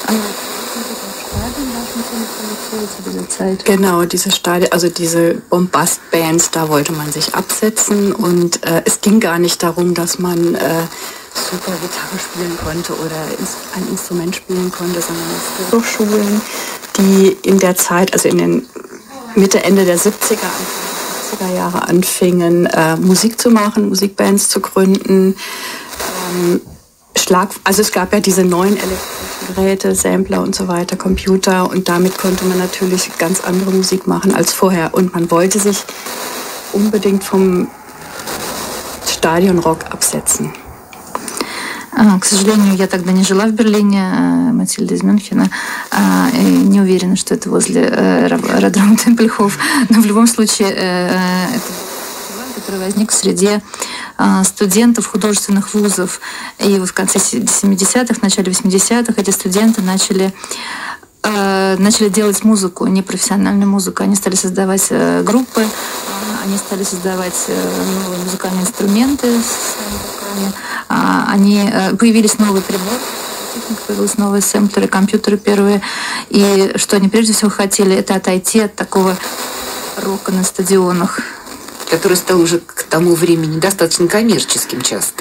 Genau, diese Stadien, also diese Bombast-Bands, da wollte man sich absetzen, und äh, es ging gar nicht darum, dass man äh, super Gitarre spielen konnte oder ein Instrument spielen konnte, sondern es gab Hochschulen, die in der Zeit, also in den Mitte, Ende der siebziger, Anfang der achtziger Jahre anfingen, äh, Musik zu machen, Musikbands zu gründen. Ähm, Schlag, also es gab ja diese neuen elektronischen Geräte, Sampler und so weiter, Computer, und damit konnte man natürlich ganz andere Musik machen als vorher. Und man wollte sich unbedingt vom Stadionrock absetzen. К сожалению, я тогда не жила в Берлине, Матильда из Мюнхена, не уверена, что это возле аэродрома Темпельхоф, но в любом случае это фестиваль, который возник в среде студентов художественных вузов. И в конце семидесятых, в начале восьмидесятых эти студенты начали начали делать музыку, непрофессиональную музыку. Они стали создавать группы, они стали создавать новые музыкальные инструменты с руками. Они, появились новые приборы, появились новые сэмплеры, компьютеры первые. И что они прежде всего хотели, это отойти от такого рока на стадионах. Который стал уже к тому времени достаточно коммерческим часто.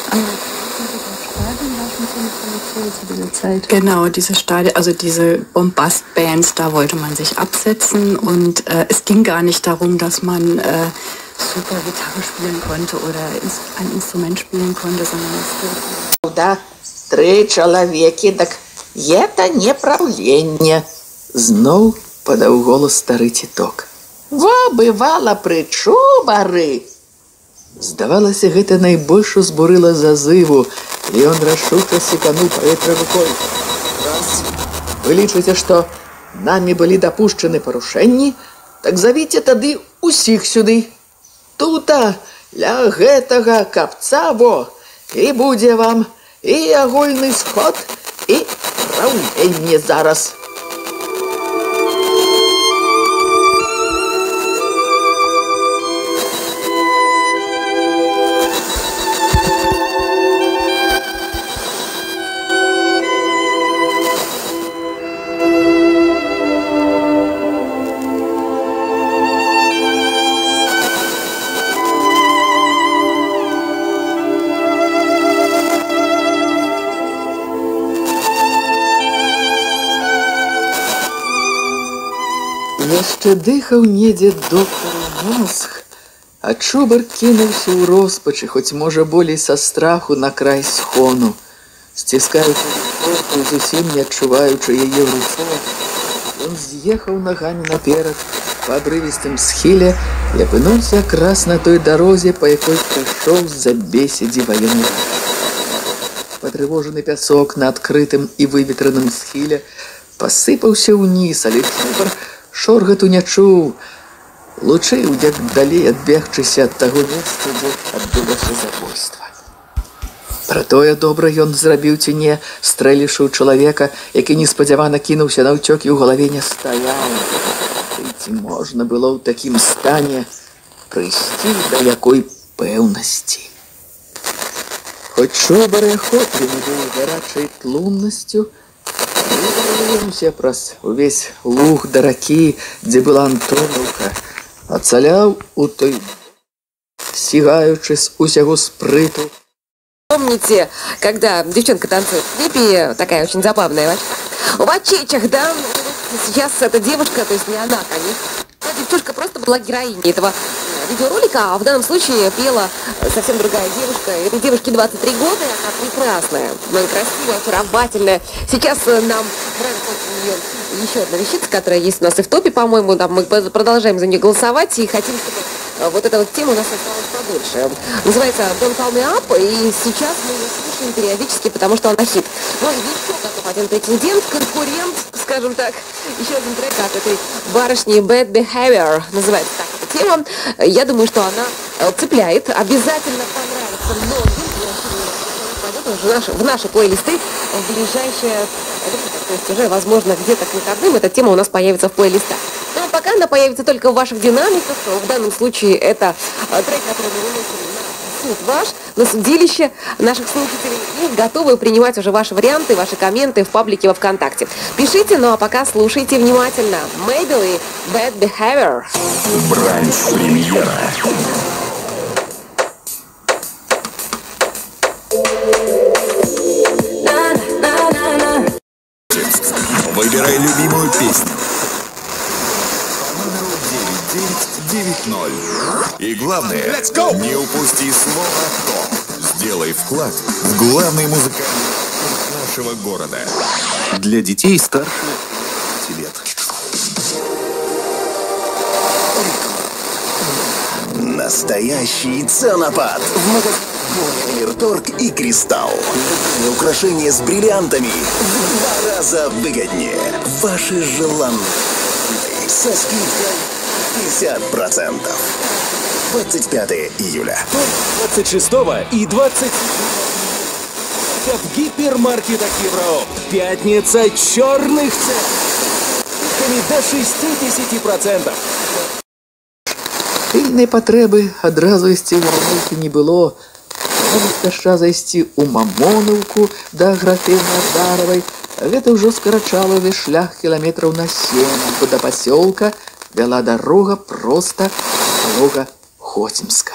Genau, diese Stadien, also diese Bombast-Bands, da wollte man sich absetzen, und äh, es ging gar nicht darum, dass man äh, super Gitarre spielen konnte oder ein Instrument spielen konnte, sondern es Да, три чоловіки, так это не правління. Знов подав голос старий тіток. Во, бывала причубары. Здавалося, гэта найбольш узбурыла зазыву, і ён рашука секануў паветра рукой. Раз, вы лічыце, што намі былі дапушчаны парушэнні, так завіце тады усіх сюды. Тута, ля гэтага капца, во, і будзе вам і агульны сход, і праўленне зараз. Яшчэ дыхаў недзе доктару мозг, а Чубар кінуўся ў роспачы, хоць можа болей са страху на край схону. Сціскаючы руку, зусім не адчуваючы яе ў руцэ, ён з'ехаў нагамі наперад па адрывістым схіле і апынуўся якраз на той дарозе, па якой прайшоў з-за беседзі ваенны. Патрывожаны пясок на адкрытым і выветраным схіле пасыпаўся ўніз, але Чубар шоргату не чуў. Лучэй, як далей адбегчыся ад таго месца, дзе адбылося забойства. Пратое добра ён зрабіў ці не, стрэлішы ў чалавека, які неспадзявана кінуўся наўцёк і ў галаве не стаяў. І ці можна было ў такім стане прыйсці да якой пэўнасці? Хоць Чубар і ахоплена быў гарачай тлумнасцю, вырваўся праз увесь луг да ракі, дзе была Антонаўка, ацаляў у той, сігаючы з усяго спрыту. Помните, когда девчонка танцует в клипе, такая очень забавная, в очечах, да? Сейчас эта девушка, то есть не она, конечно. Эта девчушка просто была героиней этого видеоролика, а в данном случае пела совсем другая девушка. Этой девушке двадцать три года, и она прекрасная, красивая, очаровательная. Сейчас нам нравится нее еще одна вещица, которая есть у нас и в топе, по-моему, там мы продолжаем за нее голосовать и хотим, чтобы вот эта вот тема у нас осталась подольше. Называется Don't Call Me Up, и сейчас мы ее слушаем периодически, потому что она хит. Ну, еще готов один претендент, конкурент, скажем так. Еще один трек от этой барышни Bad Behavior, называется так эта тема. Я думаю, что она цепляет, обязательно понравится многим. В наши, в наши плейлисты в ближайшее, то есть уже, возможно, где-то к выходным эта тема у нас появится в плейлистах. Но пока она появится только в ваших динамиках. В данном случае это трек, который мы выносим на суд ваш, на судилище наших слушателей. И готовы принимать уже ваши варианты, ваши комменты в паблике во ВКонтакте. Пишите, ну а пока слушайте внимательно. Maybelline, Bad Behavior. Бранч-премьера. Выбирай любимую песню. По номеру девять девять девять ноль. И главное, не упусти слово «то». Сделай вклад в главный музыкальный нашего города. Для детей старше пяти лет. Настоящий ценопад в магазине Мирторг и Кристалл. Украшения с бриллиантами в два раза выгоднее. Ваши желанные со скидкой пятьдесят процентов. двадцать пятого июля. двадцать шестого и двадцать седьмого в гипермаркетах Евроопт. Пятница черных цен. До шестидесяти процентов. Пільнай патрэбы адразу ісці ў Рамонкі не было. Можа спяша зайсці ў Мамонаўку да Аграфены Азаравай. Гэта ўжо скарачала ўвесь шлях кіламетраў на сем, бо да пасёлка вяла дарога проста Малога Хоцімска.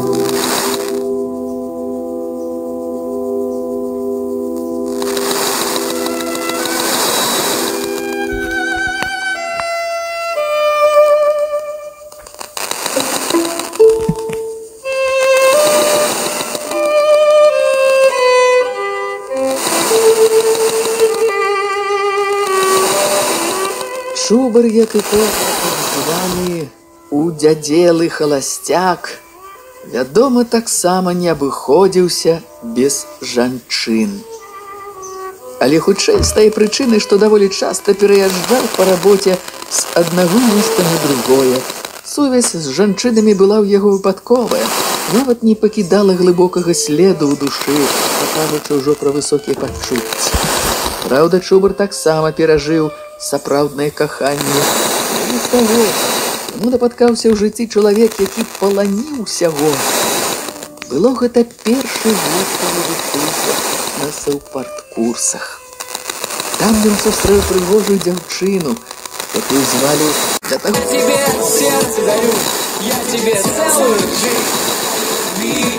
Чубар, як і званы у дзядзелы халасцяк, вядома, таксама не абыходзіўся без жанчын. Але хутчэй з тае прычыны, што даволі часта пераязджаў па рабоце з аднаго места на другое. Сувязь з жанчынамі была ў яго выпадковая, нават не пакідала глыбокага следу ў душы, пакажучы ўжо пра высокія пачуцці. Праўда, Чубар таксама перажыў сапраўднае каханне. І таго, яму напаткаўся ў жыцці чалавек, які паланіў усяго. Было гэта першы год, калі вучыўся на саўпарткурсах. Там ён сустрэў прыгожую дзяўчыну, якую звалі да таго. Тебе сердце дарю, я тебе целую жизнь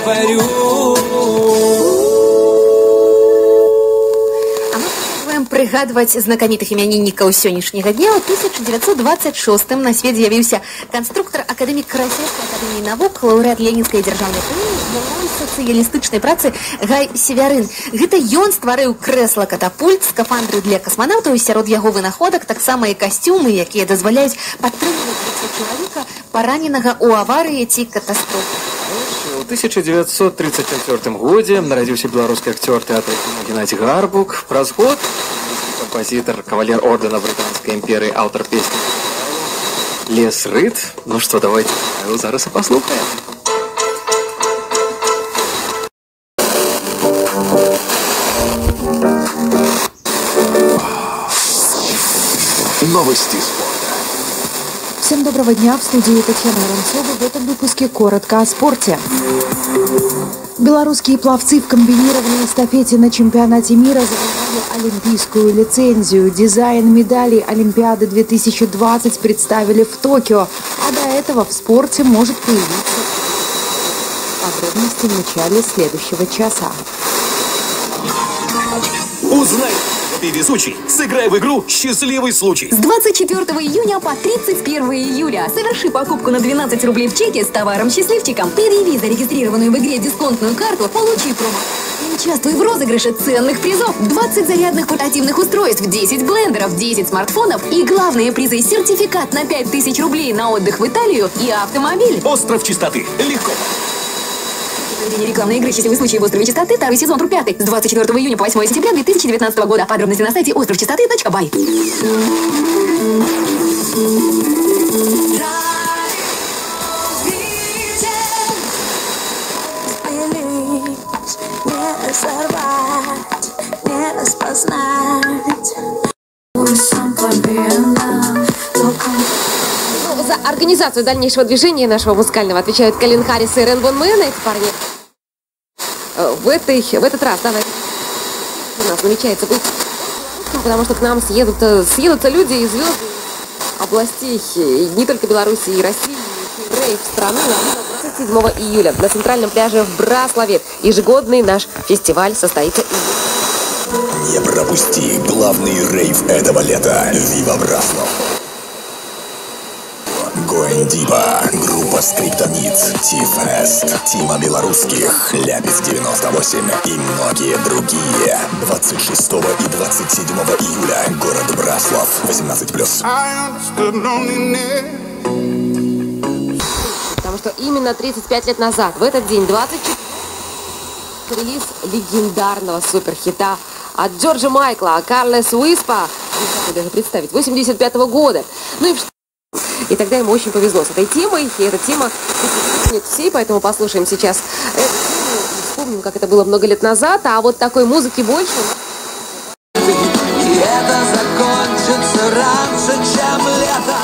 говорю. згадваць знакамітых імяніннікаў сённяшняга дня. У тысяча девятьсот двадцать шостым на свет з'явіўся канструктор, акадэмік Расійскай акадэміі навук, лаўрэат Ленінскай дзяржаўнай прэміі, сацыялістычнай працы Гай Севярын. Гэта ён стварыў крэсла-катапульт, скафандры для касманаўтаў, сярод яго вынаходак таксама і касцюмы, якія дазваляюць падтрымліваць чалавека, параненага ў аварыі ці катастрофе. У тысяча девятьсот тридцать четвёртым годзе нарадзіўся беларускі акцёр тэатра Геннадзій Гарбук. Праз год кампазітар, кавалер ордэна Брытанскай імперыі, аўтар песні «Лес рыт». Ну што, давайте зараз і паслухаем. Новости спорта. Всем доброго дня, в студии Татьяна Воронцова. В этом выпуске коротко о спорте. Белорусские пловцы в комбинированной эстафете на чемпионате мира завоевали олимпийскую лицензию. Дизайн медалей Олимпиады две тысячи двадцать представили в Токио, а до этого в спорте может появиться подробности в начале следующего часа. Узнай, ты везучий. Сыграй в игру «Счастливый случай». С двадцать четвёртого июня по тридцать первое июля соверши покупку на двенадцать рублей в чеке с товаром «Счастливчиком». Предъяви зарегистрированную в игре дисконтную карту, получи промо. Участвуй в розыгрыше ценных призов. двадцать зарядных портативных устройств, десять блендеров, десять смартфонов и главные призы — сертификат на пять тысяч рублей на отдых в Италию и автомобиль. Остров чистоты. Легко. Рекламные игры «Счастливый случай» в острове чистоты, второй сезон, тур пятый. С двадцать четвёртого июня по восьмое сентября две тысячи девятнадцатого года. Подробности на сайте остров чистоты точка бай. За организацию дальнейшего движения нашего музыкального отвечают Калин Харрис и Рен Вон Мэн. Эти парни в, этой, в этот раз, да, у нас намечается быть, потому что к нам съедут, съедутся люди из звезд областей не только Беларуси и России, рейв страны двадцать седьмого июля на центральном пляже в Браславе. Ежегодный наш фестиваль состоится. Не пропусти главный рейв этого лета. Вива Браслав. Гоэндиба, группа Скриптонит, Ти-Фест, Тима Белорусских, Ляпис девяносто восемь и многие другие. двадцать шестого и двадцать седьмого июля, город Браслав, восемнадцать плюс. Потому что именно тридцать пять лет назад, в этот день, двадцать четвёртого, релиз легендарного суперхита от Джорджа Майкла, Карлес Уиспа, не даже представить, восемьдесят пятого года. Ну и И тогда ему очень повезло с этой темой, и эта тема нет всей, поэтому послушаем сейчас эту тему и вспомним, как это было много лет назад, а вот такой музыки больше. И это закончится раньше, чем лето.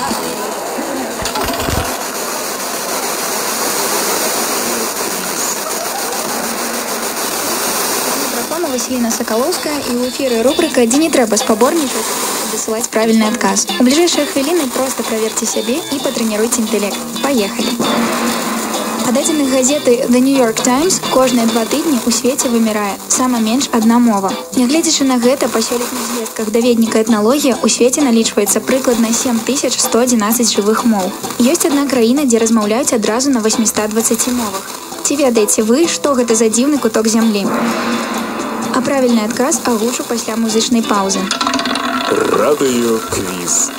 Василина Соколовская, і ў эфіры рубрика «Дзе не трэба спаборнічаць, дасылаць правільны адказ». У бліжэйшыя хвіліны проста праверце сябе і патрэніруйце інтэлект. Паехалі. Па дадзеных газеты The New York Times кожныя два тыдні ў свеце вымірае сама менш адна мова. Нягледзячы на гэта, па сёлетніх звестках даведніка этналогія ў свеце налічваецца прыкладна сем тысяч сто адзінаццаць жывых моў. Ёсць адна краіна, дзе размаўляюць адразу на восьмістах дваццаці мовах. Ці ведаеце вы, што гэта за дзіўны куток зямлі? А правильный отказ озвучу пасля музычнай паузы. Радыё-квіз.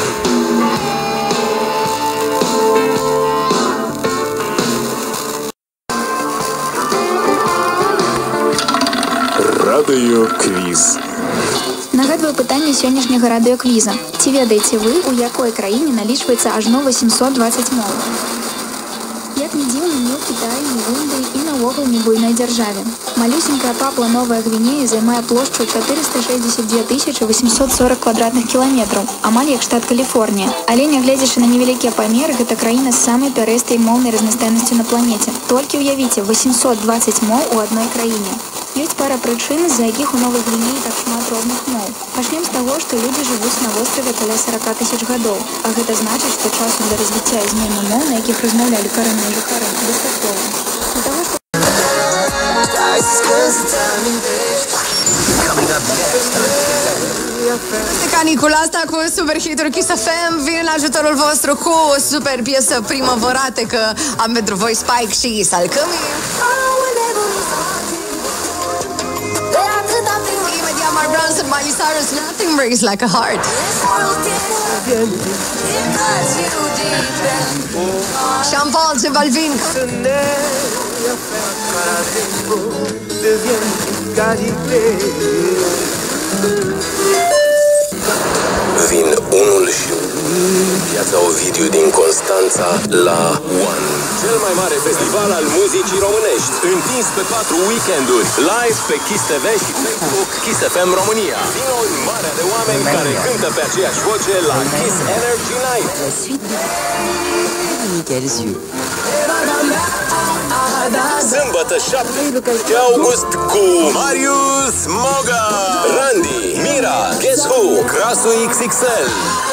Радыё-квіз. Нагадваю пытанне сённяшняга радыё-квіза. Ці ведаеце вы, у якой краіне налічваецца ажно восемьсот двадцать моў? Як не дзіўна, ні ў Кітаі, ні в Індыі і наогул не буйной дзяржаве. Малюсенькая Папуа Новая Гвінея займае плошчу четыреста шестьдесят две тысячи восемьсот сорок квадратных кіламетраў, амаль як штат Каліфорнія. Але нягледзячы на невялікія памеры, гэта краіна з самай пярэстай моўнай разнастайнасцю на планеце. Толькі ўявіце, восемьсот двадцать моў у адной краіне. Ёсць пара прычын, з-за якіх у Новай Гвінеі так шмат розных моў. Пачнем з таго, што людзі жывуць на востраве каля сорок тысяч гадоў, а гэта значыць, што часу для развіцця і змены моў, на якіх размаўлялі карэнныя жыхары, дастаткова. Для таго, што Este canicula asta cu super hituri Kiss F M vine în ajutorul vostru cu o super piesă primăvorate, că am pentru voi Spike și Salcămii. Imediat Mark Ronson, Miley Cyrus, Nothing Breaks Like a Heart. Sean Paul, J Balvin. Vin unul și Piața Ovidiu din Constanța la One. Cel mai mare festival al muzicii românești, întins pe patru weekenduri, live pe Kiss T V și Facebook Kiss F M România. Vino în marea de oameni care cântă pe aceeași voce la Kiss Energy Night. La suite Quels yeux. Sâmbătă șapte august cu Marius Moga, Randy, Mira, Guess Who, Crasu X X L.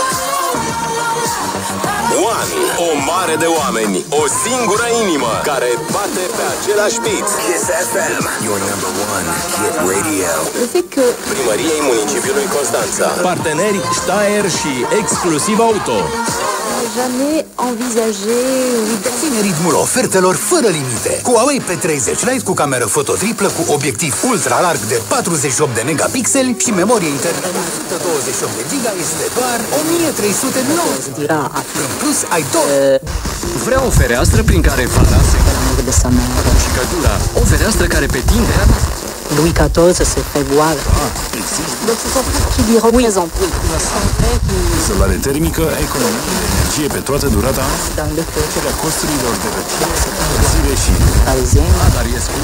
One, o mare de oameni, o singură inimă care bate pe același beat. Kiss F M, your number one hit radio. Primăriei Municipiului Constanța. Parteneri Steyr și Exclusiv Auto. Jamais envisagé Ține ritmul ofertelor fără limite. Cu Huawei P treizeci Lite cu cameră foto triplă cu obiectiv ultra larg de patruzeci și opt de megapixeli și memorie internă de o sută douăzeci și opt de giga este doar o mie trei sute nouăzeci. În plus, ai tot. Vreau o fereastră prin care vara se și căldura. O fereastră care pe tine Louis quatorze se fait voir. Qui lui représente. Izolare termică, economie de energie pe toată durata, reducerea costurilor de răcire și Adariescu.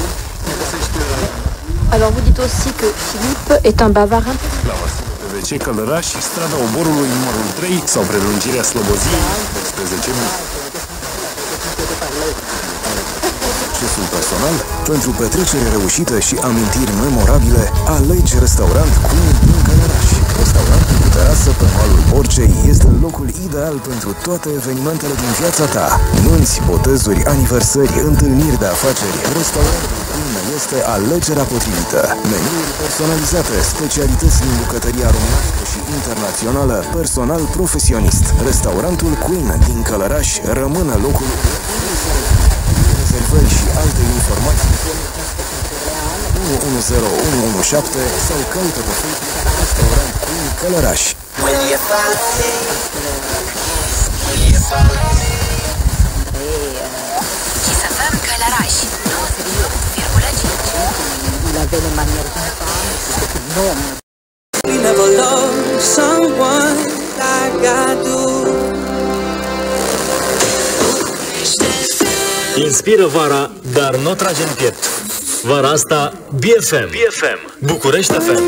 Alors vous dites aussi que Philippe est un bavard. La P V C Călăraș și strada Oborului numărul trei sau prelungirea Sloboziei doisprezece minute. Accesul personal pentru petrecere reușită și amintiri memorabile, alegi restaurant Queen din Călăraș. Restaurantul cu terasă pe malul Borcei este locul ideal pentru toate evenimentele din viața ta. Nunți, botezuri, aniversări, întâlniri de afaceri. Restaurantul Queen este alegerea potrivită. Meniuri personalizate, specialități din bucătăria românească și internațională, personal profesionist. Restaurantul Queen din Călăraș rămâne locul rezervări și alte informații unu unu zero unu unu șapte sau caută pe Facebook Restaurant Queen Călăraș. Kiss F M Călăraș nouăzeci și opt virgulă cinci. La vele manière non. We never loved someone like I do. Inspiră vara, dar nu trage în piept. Vara asta, B F M. B F M. București F M.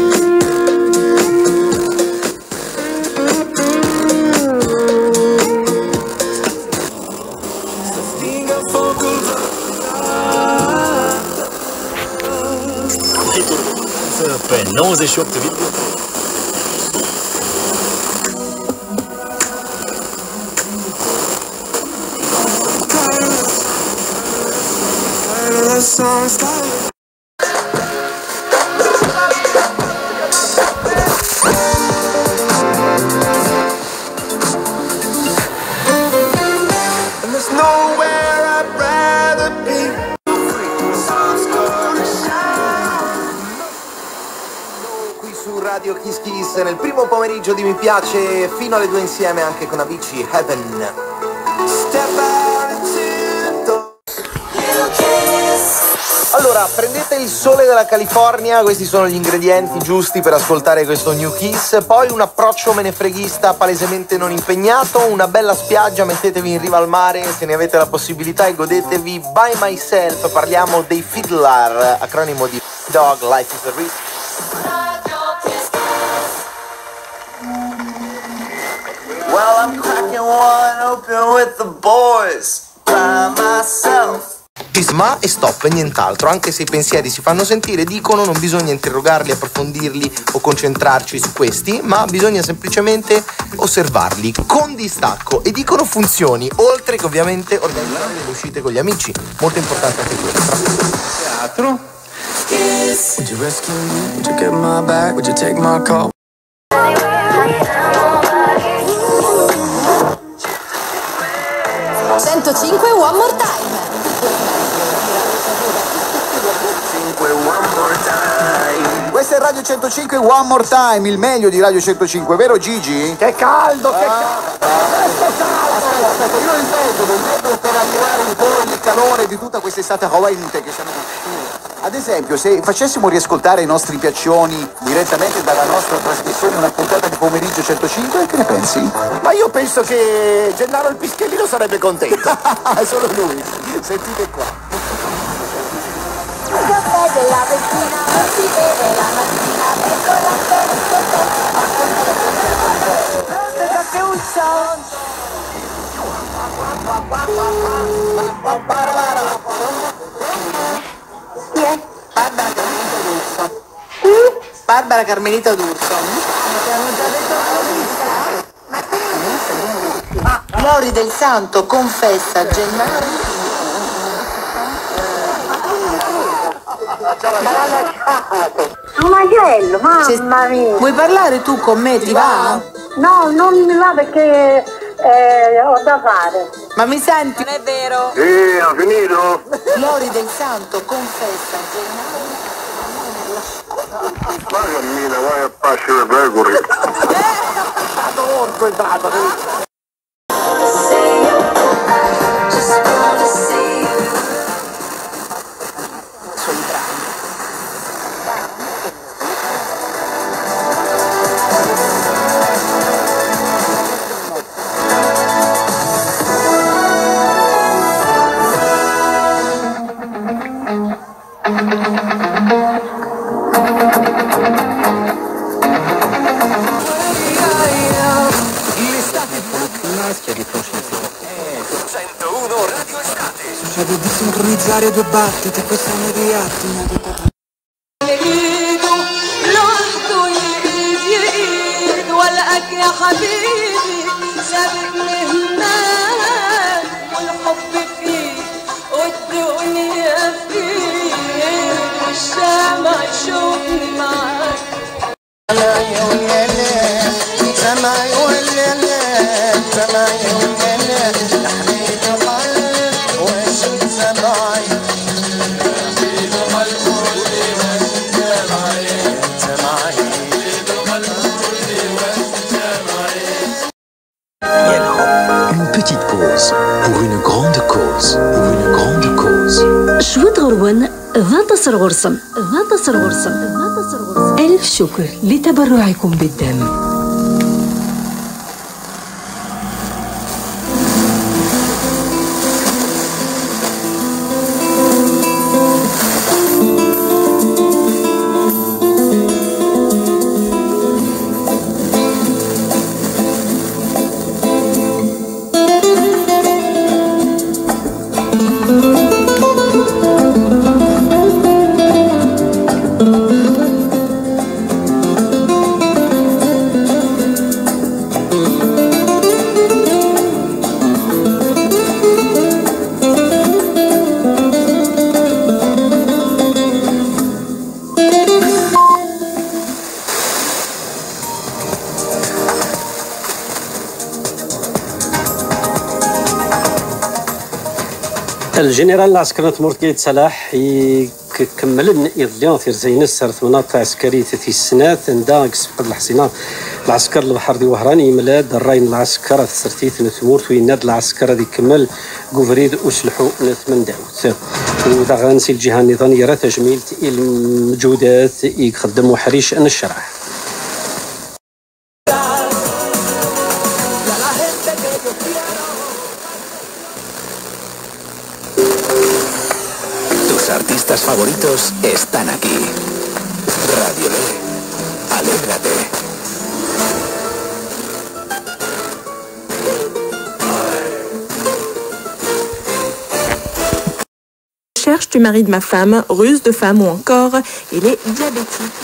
Hituri pe nouăzeci și opt virgulă trei. Radio Kiss Kiss nel primo pomeriggio di Mi Piace fino alle due insieme anche con Avicii Heaven. Allora, prendete il sole dalla California, questi sono gli ingredienti giusti per ascoltare questo New Kiss, poi un approccio menefreghista palesemente non impegnato, una bella spiaggia, mettetevi in riva al mare se ne avete la possibilità e godetevi By Myself, parliamo dei Fiddler, acronimo di Dog, Life is a Risk. Well, I'm cracking one open with the boys by myself. Ma e stop e nient'altro, anche se i pensieri si fanno sentire, dicono non bisogna interrogarli, approfondirli o concentrarci su questi, ma bisogna semplicemente osservarli con distacco e dicono funzioni, oltre che ovviamente organizzare le uscite con gli amici, molto importante anche questo. Teatro. Would you rescue me? Would you get my back? Would you take my call? centocinque One More Time. Questa è Radio centocinque One More Time, il meglio di Radio centocinque, vero Gigi? Che caldo, che caldo! Aspetta, aspetta, io ripeto, ripeto per attirare un po' il calore di tutta quest'estate hawaiante che siamo. Ad esempio, se facessimo riascoltare i nostri piaccioni direttamente dalla nostra trasmissione una puntata di pomeriggio centocinque, che ne pensi? Ma io penso che Gennaro il Pischellino sarebbe contento. Solo lui. Sentite qua. Il caffè della vecchina non si beve la mattina per colazione roste caffeuccio. Chi è? Barbara Carmelita D'Urso. Barbara Carmelita D'Urso. Ah, Lori del Santo confessa Gennaro. Un macello, mamma mia. Vuoi parlare tu con me, ti va? No, non mi va perché eh, ho da fare. Ma mi senti? Non è vero. Sì, ha finito? Lori del Santo confessa Gennaro. Ma cammina, vai a pascere le pecore. Orco è dato. Cerco di sincronizzare due battiti, questione di attimi. لوحده يقيد يقيد ولقاك يا حبيبي سابقني هناك والحب فيه والدنيا فيه والشمع يشوفني معاك. سمعي والليل سمعي والليل سمعي والليل تحميد قلب وشد سمعي تحميد قلب Une petite pause pour une grande cause, pour une grande cause. شوية غروان فانتصر غرسم فانتصر غرسم فانتصر غرسم ألف شكر لتبرعكم بالدم. الجنرال العسكري مرتقيد صلاح يكمل يضليون في زينس صارت مناطق عسكرية في السنات عندها فقد الحصينة العسكر البحر دي وهران يملاد الراين العسكر السرتيت نتمورت ويناد العسكر دي كمل قوفريد وسلحو نثمن داوت ودا غانسي الجهة النظامية راه تجميل الموجودات يخدموا حريش أن الشرع. Artistas favoritos están aquí. Radio Le, alégrate. Cherche du mari de ma femme, ruse de femme ou encore il est diabétique.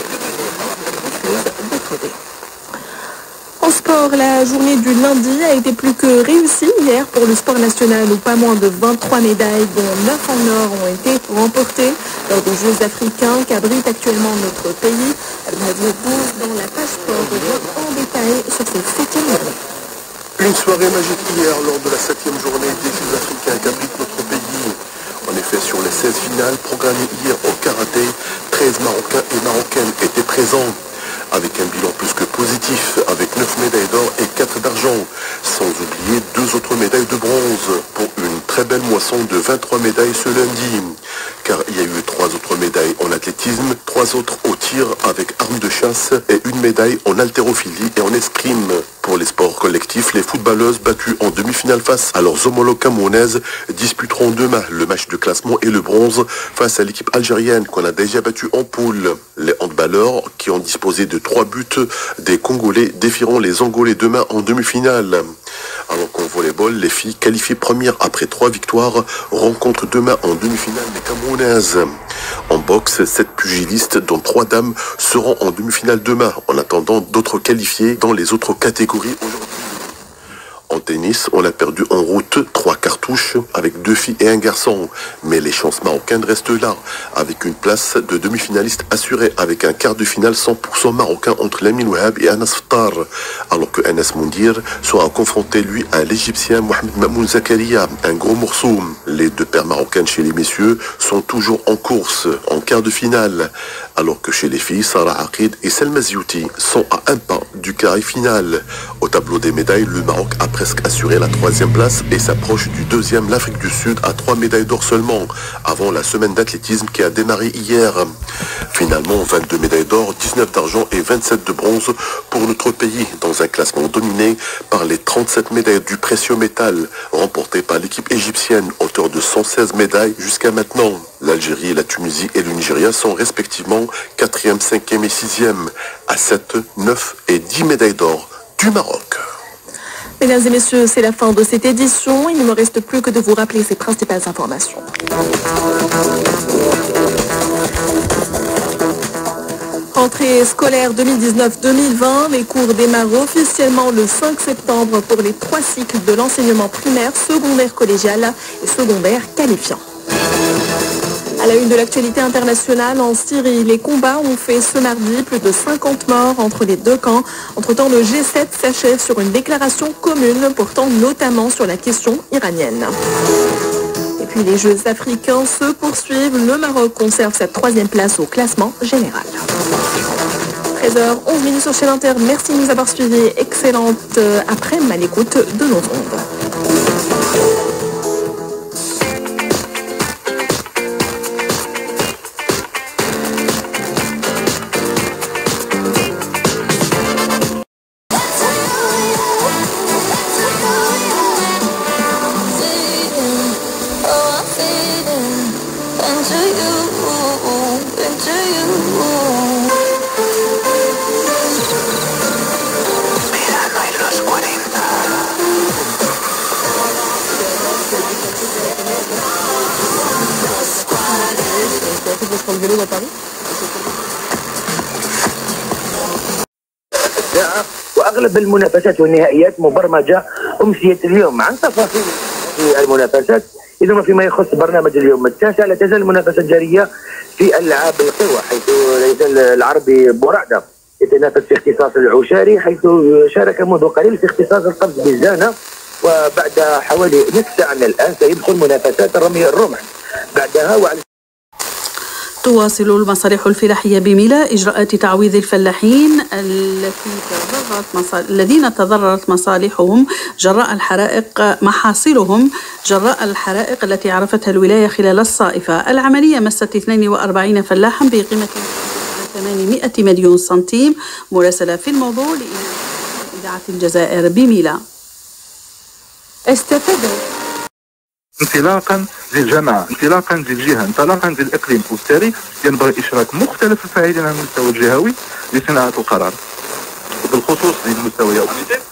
En sport, la journée du lundi a été plus que réussie hier pour le sport national où pas moins de vingt-trois médailles, dont neuf en or, ont été remportées lors des Jeux africains qu'abrite actuellement notre pays. dans la page sport en détail sur cette septième journée. Une soirée magique hier lors de la septième journée des Jeux africains qu'abrite notre pays. En effet, sur les seize finales programmées hier au karaté, treize Marocains et Marocaines étaient présents. Avec un bilan plus que positif, avec neuf médailles d'or et quatre d'argent, sans oublier deux autres médailles de bronze, pour une très belle moisson de vingt-trois médailles ce lundi. Car il y a eu trois autres médailles en athlétisme, trois autres au tir avec armes de chasse et une médaille en haltérophilie et en escrime. Pour les sports collectifs, les footballeuses battues en demi-finale face à leurs homologues camerounaises disputeront demain le match de classement et le bronze face à l'équipe algérienne qu'on a déjà battue en poule. Les handballeurs qui ont disposé de trois buts des Congolais défieront les Angolais demain en demi-finale. Alors qu'en volleyball, les filles qualifiées premières après trois victoires rencontrent demain en demi-finale les Camerounaises. En boxe, sept pugilistes, dont trois dames, seront en demi-finale demain, en attendant d'autres qualifiés dans les autres catégories aujourd'hui. En tennis, on a perdu en route trois cartouches avec deux filles et un garçon. Mais les chances marocaines restent là, avec une place de demi-finaliste assurée, avec un quart de finale cent pour cent marocain entre Lamine Ouahab et Anas Ftar. Alors que Anas Moundir sera confronté, lui, à l'Égyptien Mohamed Mamoun Zakaria, un gros morceau. Les deux paires marocaines chez les messieurs sont toujours en course, en quart de finale. Alors que chez les filles, Sarah Aqid et Selma Ziouti sont à un pas du carré final. Au tableau des médailles, le Maroc a presque assuré la troisième place et s'approche du deuxième, l'Afrique du Sud, à trois médailles d'or seulement, avant la semaine d'athlétisme qui a démarré hier. Finalement, vingt-deux médailles d'or, dix-neuf d'argent et vingt-sept de bronze pour notre pays, dans un classement dominé par les trente-sept médailles du précieux métal, remportées par l'équipe égyptienne, auteur de cent seize médailles jusqu'à maintenant. L'Algérie, la Tunisie et le Nigeria sont respectivement quatrième, cinquième et sixième, à sept, neuf et dix médailles d'or du Maroc. Mesdames et messieurs, c'est la fin de cette édition. Il ne me reste plus que de vous rappeler ces principales informations. Rentrée scolaire deux mille dix-neuf deux mille vingt, les cours démarrent officiellement le cinq septembre pour les trois cycles de l'enseignement primaire, secondaire collégial et secondaire qualifiant. À la une de l'actualité internationale, en Syrie, les combats ont fait ce mardi plus de cinquante morts entre les deux camps. Entre-temps, le G sept s'achève sur une déclaration commune portant notamment sur la question iranienne. Et puis les Jeux africains se poursuivent. Le Maroc conserve sa troisième place au classement général. treize heures onze minutes sur chaîne Inter. Merci de nous avoir suivis. Excellente après-midi à l'écoute de nos ondes. واغلب المنافسات والنهائيات مبرمجه امسيه اليوم. عن تفاصيل في المنافسات اذا فيما يخص برنامج اليوم التاسع لا تزال المنافسه جاريه في العاب القوى، حيث العربي بورعده يتنافس في اختصاص العشاري، حيث شارك منذ قليل في اختصاص القفز بالزانه، وبعد حوالي نصف ساعه من الان سيدخل منافسات رمي الرمح. بعدها وعلى تواصل المصالح الفلاحية بميلا إجراءات تعويض الفلاحين التي تضررت مصال... الذين تضررت مصالحهم جراء الحرائق محاصيلهم جراء الحرائق التي عرفتها الولاية خلال الصائفة. العملية مست اثنين وأربعين فلاحا بقيمة ثمانمائة مليون سنتيم. مراسلة في الموضوع لإذاعة الجزائر بميلا. استفادوا انطلاقا للجماعة، انطلاقا للجهة، انطلاقا للإقليم، وبالتالي ينبغي إشراك مختلف الفاعلين على المستوى الجهوي لصناعة القرار. وبالخصوص للمستويات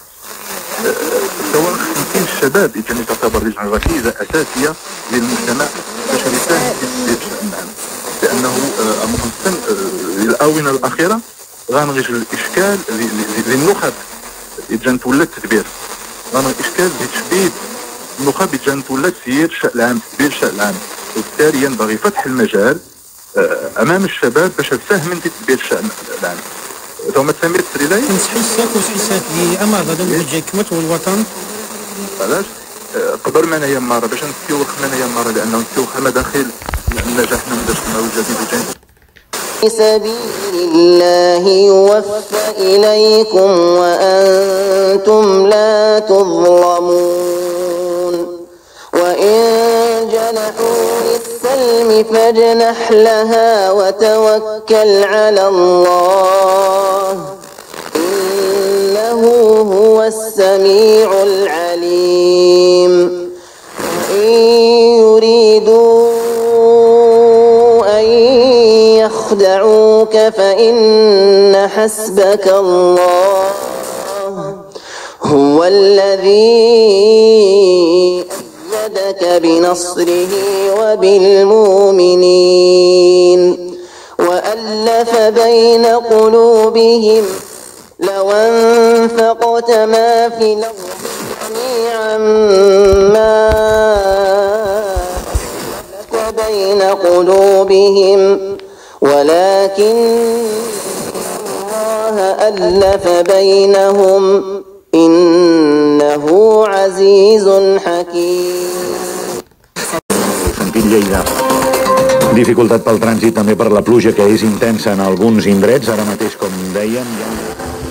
سواء تمكين الشباب إذا تعتبر لجنة ركيزة أساسية للمجتمع باش يساهم في الشأن معنا، لأنه ممكن الآونة الأخيرة غنغيج الإشكال للنخب إذا تولى التدبير، غنغيج الإشكال لتشبيب النخب إذا تولى تسيير الشأن العام، تدبير الشأن العام، وبالتالي ينبغي فتح المجال امام الشباب باش تساهم انت تبيع الشان الان ثم تسميت تريداي نسحسك وسحسك لي اما غدا نوجه كمت والوطن علاش قبل ما هي مره باش نتيوخ من هي مره لانه نتيوخ مداخل النجاح نمدش نمو جديد جديد في سبيل الله يوفى إليكم وأنتم لا تظلمون وإن جنحوا للسلم فاجنح لها وتوكل على الله إنه هو السميع العليم وإن يريدوا يخدعوك فإن حسبك الله هو الذي أيدك بنصره وبالمؤمنين وألف بين قلوبهم لو أنفقت ما في الأرض جميعا ما ألف بين قلوبهم ولكن الله ألف بينهم إنه عزيز حكيم. Sentit Lleida. Dificultat pel trànsit també per la pluja que és intensa en alguns indrets. Ara mateix, com dèiem, hi ha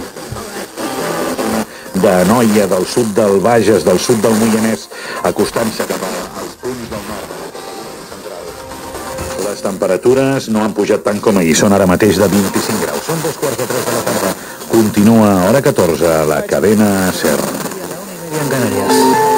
de Noia, del sud del Bages, del sud del Moianès, acostant-se cap als punts del nord. Les temperatures no han pujat tant com ahir, són ara mateix de vint-i-cinc graus. Són dos quarts de tres de la tarda. Continua a hora catorze a la cadena SER. En Canarias.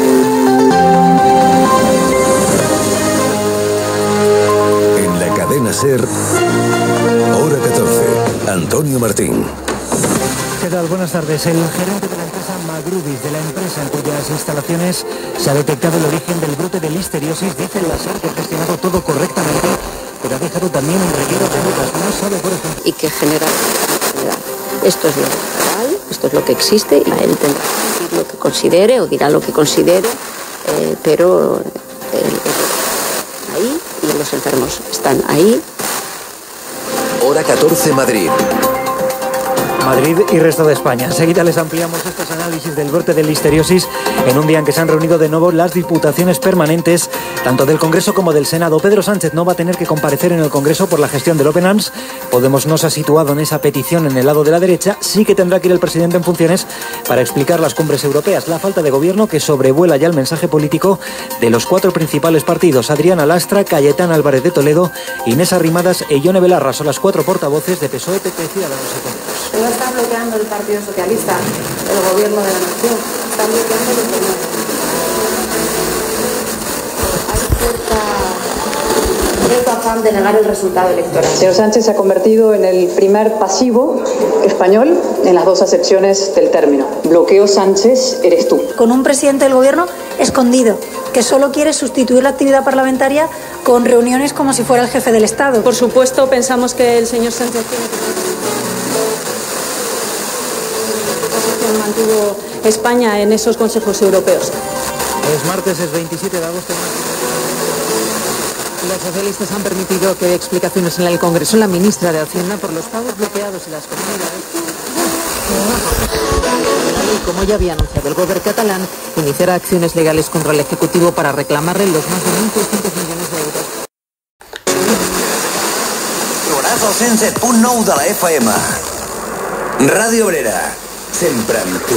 En la cadena SER, hora catorce. Antonio Martín. ¿Qué tal? Buenas tardes. El gerente de la empresa Magrubis, de la empresa en cuyas instalaciones se ha detectado el origen del brote de listeriosis, dice la SER que ha gestionado todo correctamente, pero ha dejado también un reguero de mutas. No sabe, por ejemplo. Y que genera enfermedad. Esto es lo real, esto es lo que existe, y él tendrá que decir lo que considere o dirá lo que considere, eh, pero el, el, ahí y los enfermos están ahí. Hora catorce Madrid. Madrid y resto de España. Enseguida les ampliamos estos análisis del brote de listeriosis en un día en que se han reunido de nuevo las diputaciones permanentes, tanto del Congreso como del Senado. Pedro Sánchez no va a tener que comparecer en el Congreso por la gestión del Open Arms. Podemos no se ha situado en esa petición en el lado de la derecha. Sí que tendrá que ir el presidente en funciones para explicar las cumbres europeas. La falta de gobierno que sobrevuela ya el mensaje político de los cuatro principales partidos. Adriana Lastra, Cayetán Álvarez de Toledo, Inés Arrimadas e Ione Belarra son las cuatro portavoces de P S O E, P P y Ciudadanos y Podemos. No está bloqueando el Partido Socialista, el gobierno de la nación, está bloqueando el gobierno. Hay cierta, cierto afán de negar el resultado electoral. El señor Sánchez se ha convertido en el primer pasivo español en las dos acepciones del término. Bloqueo Sánchez, eres tú. Con un presidente del gobierno escondido, que solo quiere sustituir la actividad parlamentaria con reuniones como si fuera el jefe del Estado. Por supuesto, pensamos que el señor Sánchez tiene que... mantuvo España en esos consejos europeos. Es martes, es veintisiete de agosto. Los socialistas han permitido que dé explicaciones en el Congreso la ministra de Hacienda por los pagos bloqueados y las comunidades. Y como ya había anunciado el gobierno catalán, iniciará acciones legales contra el Ejecutivo para reclamarle los más de mil trescientos millones de euros. Trobaràs el cent set punt nou de la F M. Ràdio Obrera. Sempre amb tu.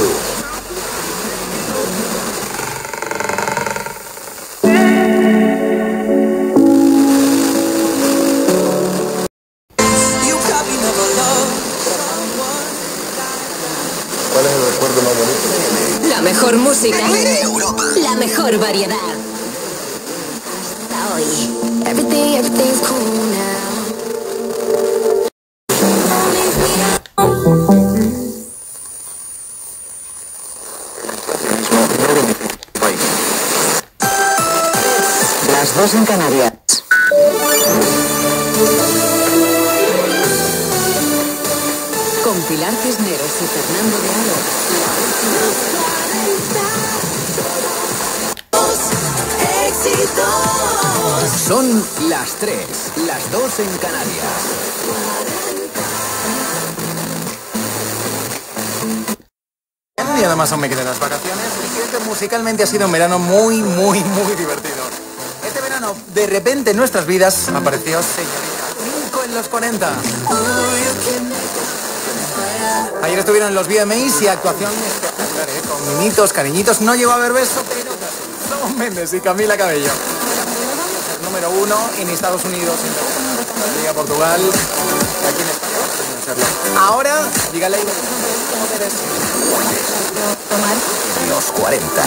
¿Cuál es el recuerdo más bonito? La mejor música. La mejor variedad. Hasta hoy. Everything, everything's cool now. Las dos en Canarias. Con Pilar Cisneros y Fernando de Aro. La última. Éxitos. Son las tres, las dos en Canarias. Y además aún me quedan las vacaciones y creo que musicalmente ha sido un verano muy, muy, muy divertido. Este verano, de repente en nuestras vidas, apareció Señorita cinco en los cuarenta. Ayer estuvieron en los V M As y actuación espectacular, ¿eh? Con mimitos, cariñitos. No llegó a haber beso, pero Shawn Mendes y Camila Cabello. El número uno en Estados Unidos, en Liga Portugal, aquí en España. Ahora, dígale cómo eres. Los cuarenta.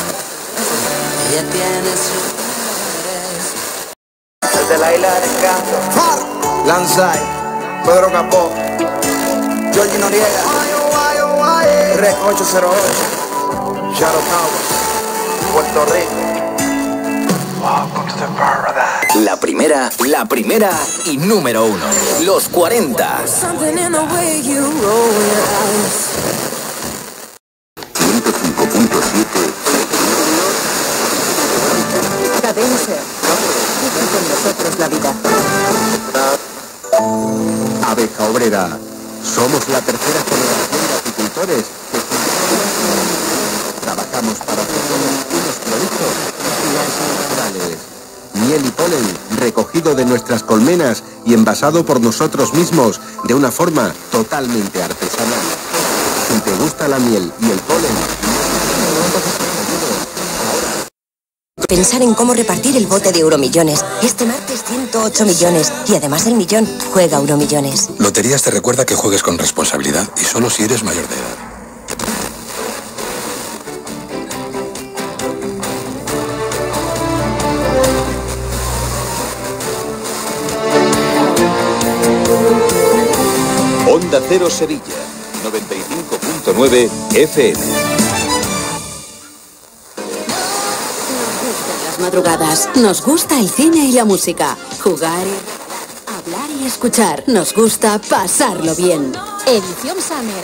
Desde la isla de Descanso, Lanzai, Pedro Capó, Jorge Noriega, R ocho cero ocho, Shadow Power, Puerto Rico. Welcome to paradise. La primera, la primera y número uno. Los cuarenta. Something in the way you roll your eyes. ciento cinco punto siete. Cadencia. Vive con nosotros la vida. Abeja Obrera. Somos la tercera generación de apicultores que trabajamos para ofrecer unos productos naturales. Miel y polen recogido de nuestras colmenas y envasado por nosotros mismos de una forma totalmente artesanal. Si te gusta la miel y el polen... Pensar en cómo repartir el bote de Euromillones. Este martes ciento ocho millones y además el millón. Juega Euromillones. Loterías te recuerda que juegues con responsabilidad y solo si eres mayor de edad. Onda Cero Sevilla, noventa y cinco punto nueve F M. Madrugadas. Nos gusta el cine y la música. Jugar, hablar y escuchar. Nos gusta pasarlo bien. Edición Summer.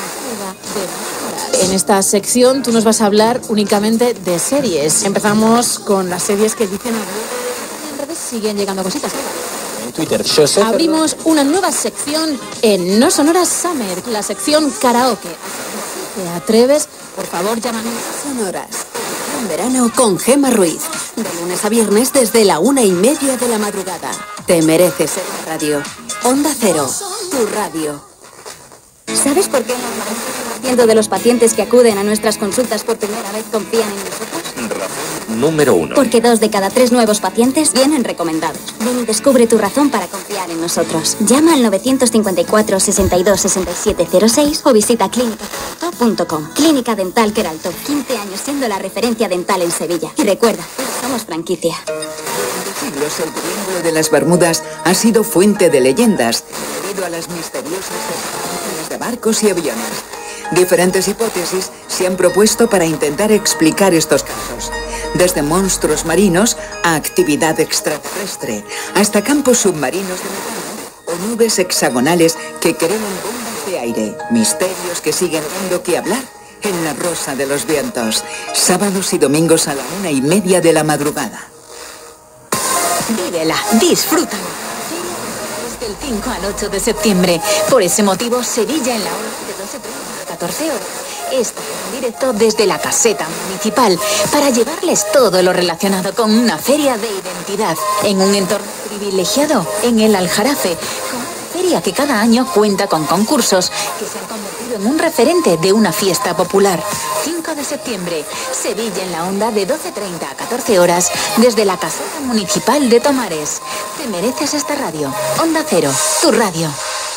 En esta sección tú nos vas a hablar únicamente de series. Empezamos con las series que dicen... En redes siguen llegando cositas. En Twitter, Joseph. Abrimos una nueva sección en No Sonoras Summer, la sección karaoke. ¿Te atreves? Por favor, llámanos. Sonoras. En verano con Gemma Ruiz. De lunes a viernes desde la una y media de la madrugada. Te mereces ser radio. Onda Cero, tu radio. ¿Sabes por qué el noventa por ciento de los pacientes que acuden a nuestras consultas por primera vez confían en nosotros? Razón número uno. Porque dos de cada tres nuevos pacientes vienen recomendados. Ven y descubre tu razón para confiar en nosotros. Llama al novecientos cincuenta y cuatro, sesenta y dos, sesenta y siete cero seis o visita clínica queralto punto com. Clínica Dental Queralto. quince años siendo la referencia dental en Sevilla. Y recuerda, somos franquicia. Durante siglos el Triángulo de las Bermudas ha sido fuente de leyendas debido a las misteriosas desapariciones de barcos y aviones. Diferentes hipótesis se han propuesto para intentar explicar estos casos. Desde monstruos marinos a actividad extraterrestre, hasta campos submarinos de metano o nubes hexagonales que crean bombas de aire. Misterios que siguen dando que hablar en La Rosa de los Vientos. Sábados y domingos a la una y media de la madrugada. Vívela, disfrútala. Desde el cinco al ocho de septiembre. Por ese motivo, Sevilla en la hora de doce treinta a catorce horas. Está en directo desde la caseta municipal para llevarles todo lo relacionado con una feria de identidad en un entorno privilegiado en el Aljarafe, con una feria que cada año cuenta con concursos que se han convertido en un referente de una fiesta popular. cinco de septiembre, Sevilla en la onda de doce treinta a catorce horas desde la caseta municipal de Tomares. Te mereces esta radio. Onda Cero, tu radio.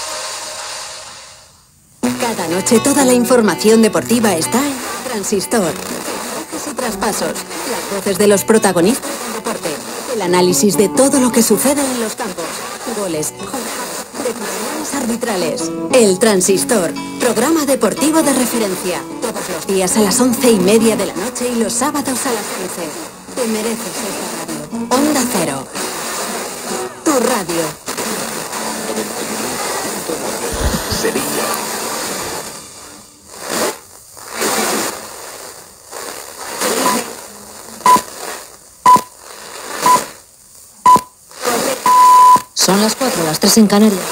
Cada noche toda la información deportiva está en Transistor. Fichajes y traspasos, las voces de los protagonistas del deporte, el análisis de todo lo que sucede en los campos, goles, decisiones arbitrales. El Transistor, programa deportivo de referencia. Todos los días a las once y media de la noche y los sábados a las quince. Te mereces esta radio. Onda Cero, tu radio. Sevilla. Son las cuatro, las tres en Canarias.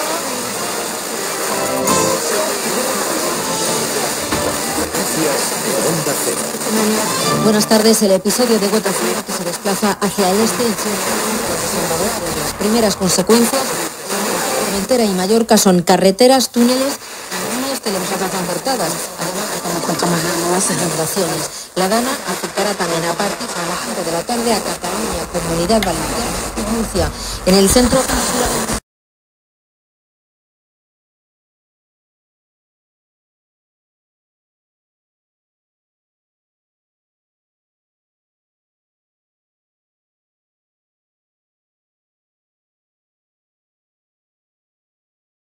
Buenas tardes. El episodio de Gota Fría que se desplaza hacia el este en las primeras consecuencias. Formentera y Mallorca son carreteras, túneles y algunas televisiones cortadas. Además, las inundaciones. La Dana afectará también a partir de las cinco de la tarde a Cataluña, Comunidad Valenciana y Murcia. En el centro